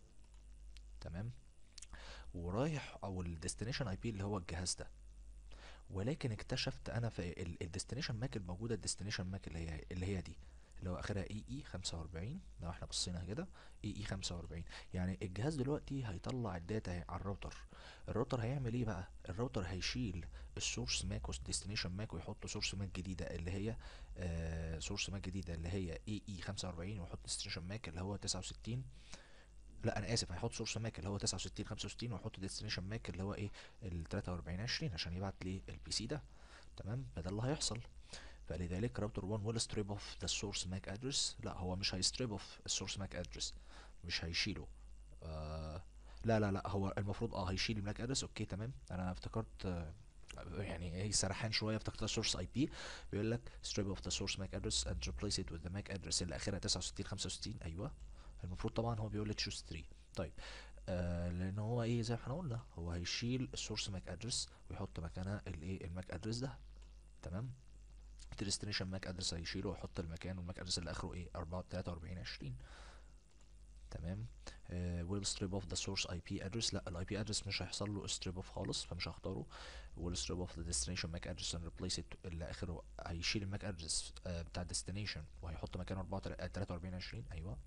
S1: تمام. ورايح او الديستنيشن اي بي اللي هو الجهاز ده. ولكن اكتشفت انا في الديستنيشن ماك الموجوده، الديستنيشن ماك اللي هي اللي هي دي اللي هو اخرها اي اي خمسة وأربعين. لو احنا بصينا كده اي اي خمسة وأربعين، يعني الجهاز دلوقتي هيطلع الداتا على الراوتر. الراوتر هيعمل ايه بقى؟ الراوتر هيشيل السورس ماك والديستنيشن ماك ويحط سورس ماك جديده اللي هي آه سورس ماك جديده اللي هي اي اي خمسة وأربعين، ويحط ديستنيشن ماك اللي هو تسعة وستين. لا انا اسف، هيحط سورس ماك اللي هو تسعة وستين خمسة وستين، ويحط ديستنيشن ماك اللي هو ايه ال تلاتة وأربعين عشرين عشان يبعت لي البي سي ده. تمام. فده اللي هيحصل. فلذلك راوتر واحد will strip off the source mac address. لا هو مش هيستريب اوف السورس ماك ادرس، مش هيشيله. آه لا لا لا هو المفروض اه هيشيل الماك ادرس. اوكي تمام. انا افتكرت آه يعني هي سرحان شويه، افتكرت السورس اي بي. بيقول لك strip off the source mac address and replace it with the mac address اللي اخرها تسعة وستين خمسة وستين. ايوه المفروض طبعا هو بيقول لي تشوز تلاتة. طيب آه لان هو ايه زي ما احنا قلنا، هو هيشيل السورس ماك ادرس ويحط مكانها الايه الماك ادرس ده. تمام. الديستنيشن ماك ادرس هيشيله ويحط المكان والماك ادرس اللي اخره ايه أربعة تلاتة وأربعين عشرين. تمام. ويل ستريب اوف ذا سورس اي بي ادرس. لا الاي بي ادرس مش هيحصل له ستريب اوف خالص، فمش هختاره. ويل ستريب اوف ذا ديستنيشن ماك ادرس اند ريبليس ات اللي اخره هيشيل الماك ادرس بتاع الديستنيشن وهيحط مكانه أربعة تلاتة وأربعين عشرين. ايوه.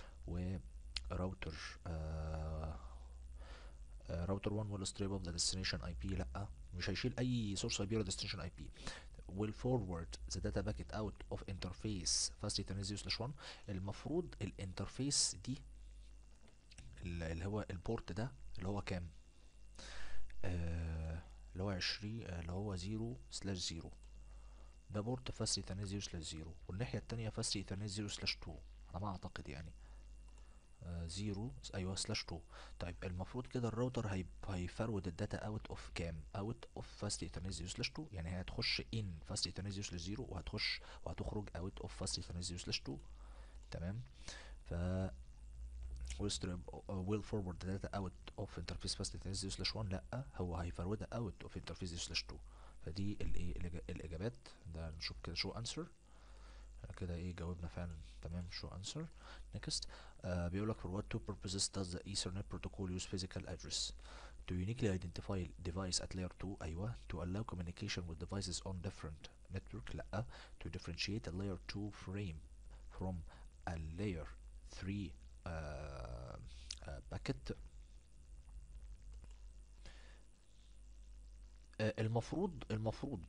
S1: وراوتر آه راوتر واحد will strip off the destination اي بي. لا مش هيشيل اي سورس اي بي ولا destination اي بي. will forward the data packet out of interface fast ethernet zero slash one. المفروض الانترفيس دي اللي هو البورت ده اللي هو كام؟ آه اللي هو عشرين آه اللي هو زيرو سلاش زيرو. ده بورت فاست ايثرنت زيرو سلاش زيرو، والناحية التانية فاست ايثرنت زيرو سلاش اتنين على ما اعتقد يعني. زيرو ايوه سلاش اتنين. طيب المفروض كده الراوتر هي هيفرود الداتا اوت اوف كام؟ اوت اوف فاست ايثرنت زيرو سلاش اتنين. يعني هي هتخش ان فاست ايثرنت زيرو سلاش زيرو وهتخش وهتخرج اوت اوف فاست ايثرنت زيرو سلاش اتنين. تمام. ف will strip will forward the data out of interface fast ايثرنت زيرو سلاش واحد. لا هو هيفرودها اوت اوف interface زيرو سلاش اتنين. فدي الايه الاجابات. ده نشوف كده شو انسر كده ايه جاوبنا فعلا. تمام. شو انسر. next. uh, بيقولك for what two purposes does the Ethernet protocol use physical address? To uniquely identify device at layer two. ايوه. To allow communication with devices on different network. لا. To differentiate a layer two frame from a layer three uh, uh, packet. uh, المفروض المفروض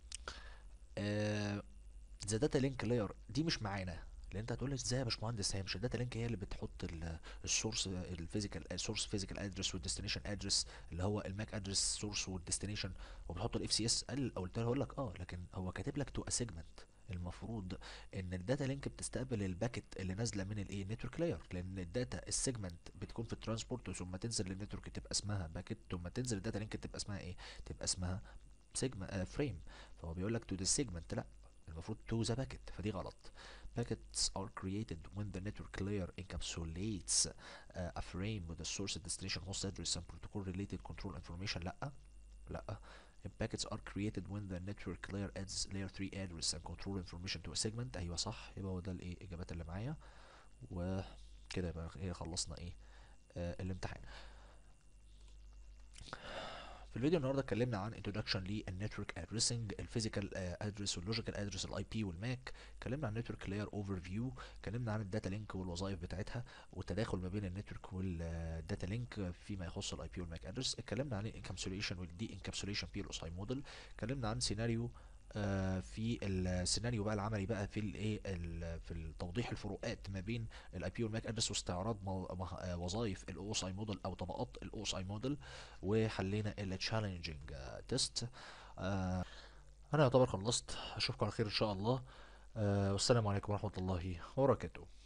S1: uh, ذا داتا لينك لاير دي مش معانا. لان انت هتقول لي ازاي يا باشمهندس، هي مش الداتا لينك هي اللي بتحط السورس الفيزيكال السورس فيزيكال ادرس والديستنيشن ادرس اللي هو الماك ادرس سورس والديستنيشن، وبتحط الاف سي اس؟ قال قلت له هقول لك اه، لكن هو كاتب لك تو ا سيجمنت. المفروض ان الداتا لينك بتستقبل الباكت اللي نازله من الايه نتورك لاير، لان الداتا السيجمنت بتكون في الترانسبورت ثم تنزل للنتورك تبقى اسمها باكت، ثم تنزل الداتا لينك تبقى اسمها ايه؟ تبقى اسمها سيجما فريم. فهو بيقول لك تو ذا سيجمنت، لا المفروض to the packet، فدي غلط. Packets are created when the network layer encapsulates uh, a frame with the source, destination, host address and protocol related control information. لا لا. Packets are created when the network layer adds layer three address and control information to a segment. ايوه صح. يبقى هو ده الايه الاجابات اللي معايا. وكده يبقى ايه خلصنا ايه آه الامتحان. في الفيديو النهارده اتكلمنا عن introduction للنتورك ادريسنج، الفيزيكال ادرس واللوجيكال ادرس الاي بي والماك. اتكلمنا عن النتورك لاير اوفر فيو، اتكلمنا عن الداتا لينك والوظائف بتاعتها والتداخل ما بين النتورك والداتا لينك فيما يخص الاي بي والماك ادرس. اتكلمنا عن الانكابسوليشن والدي انكابسوليشن في الاس اي موديل. اتكلمنا عن سيناريو آه في السيناريو بقى العملي بقى في الايه في توضيح الفروقات ما بين الاي بي والماك ادرس واستعراض وظائف الاو اس اي موديل او طبقات الاو اس اي موديل، وحلينا التشالنجينج تيست. انا يعتبر خلصت. اشوفكم على خير ان شاء الله. آه والسلام عليكم ورحمة الله وبركاته.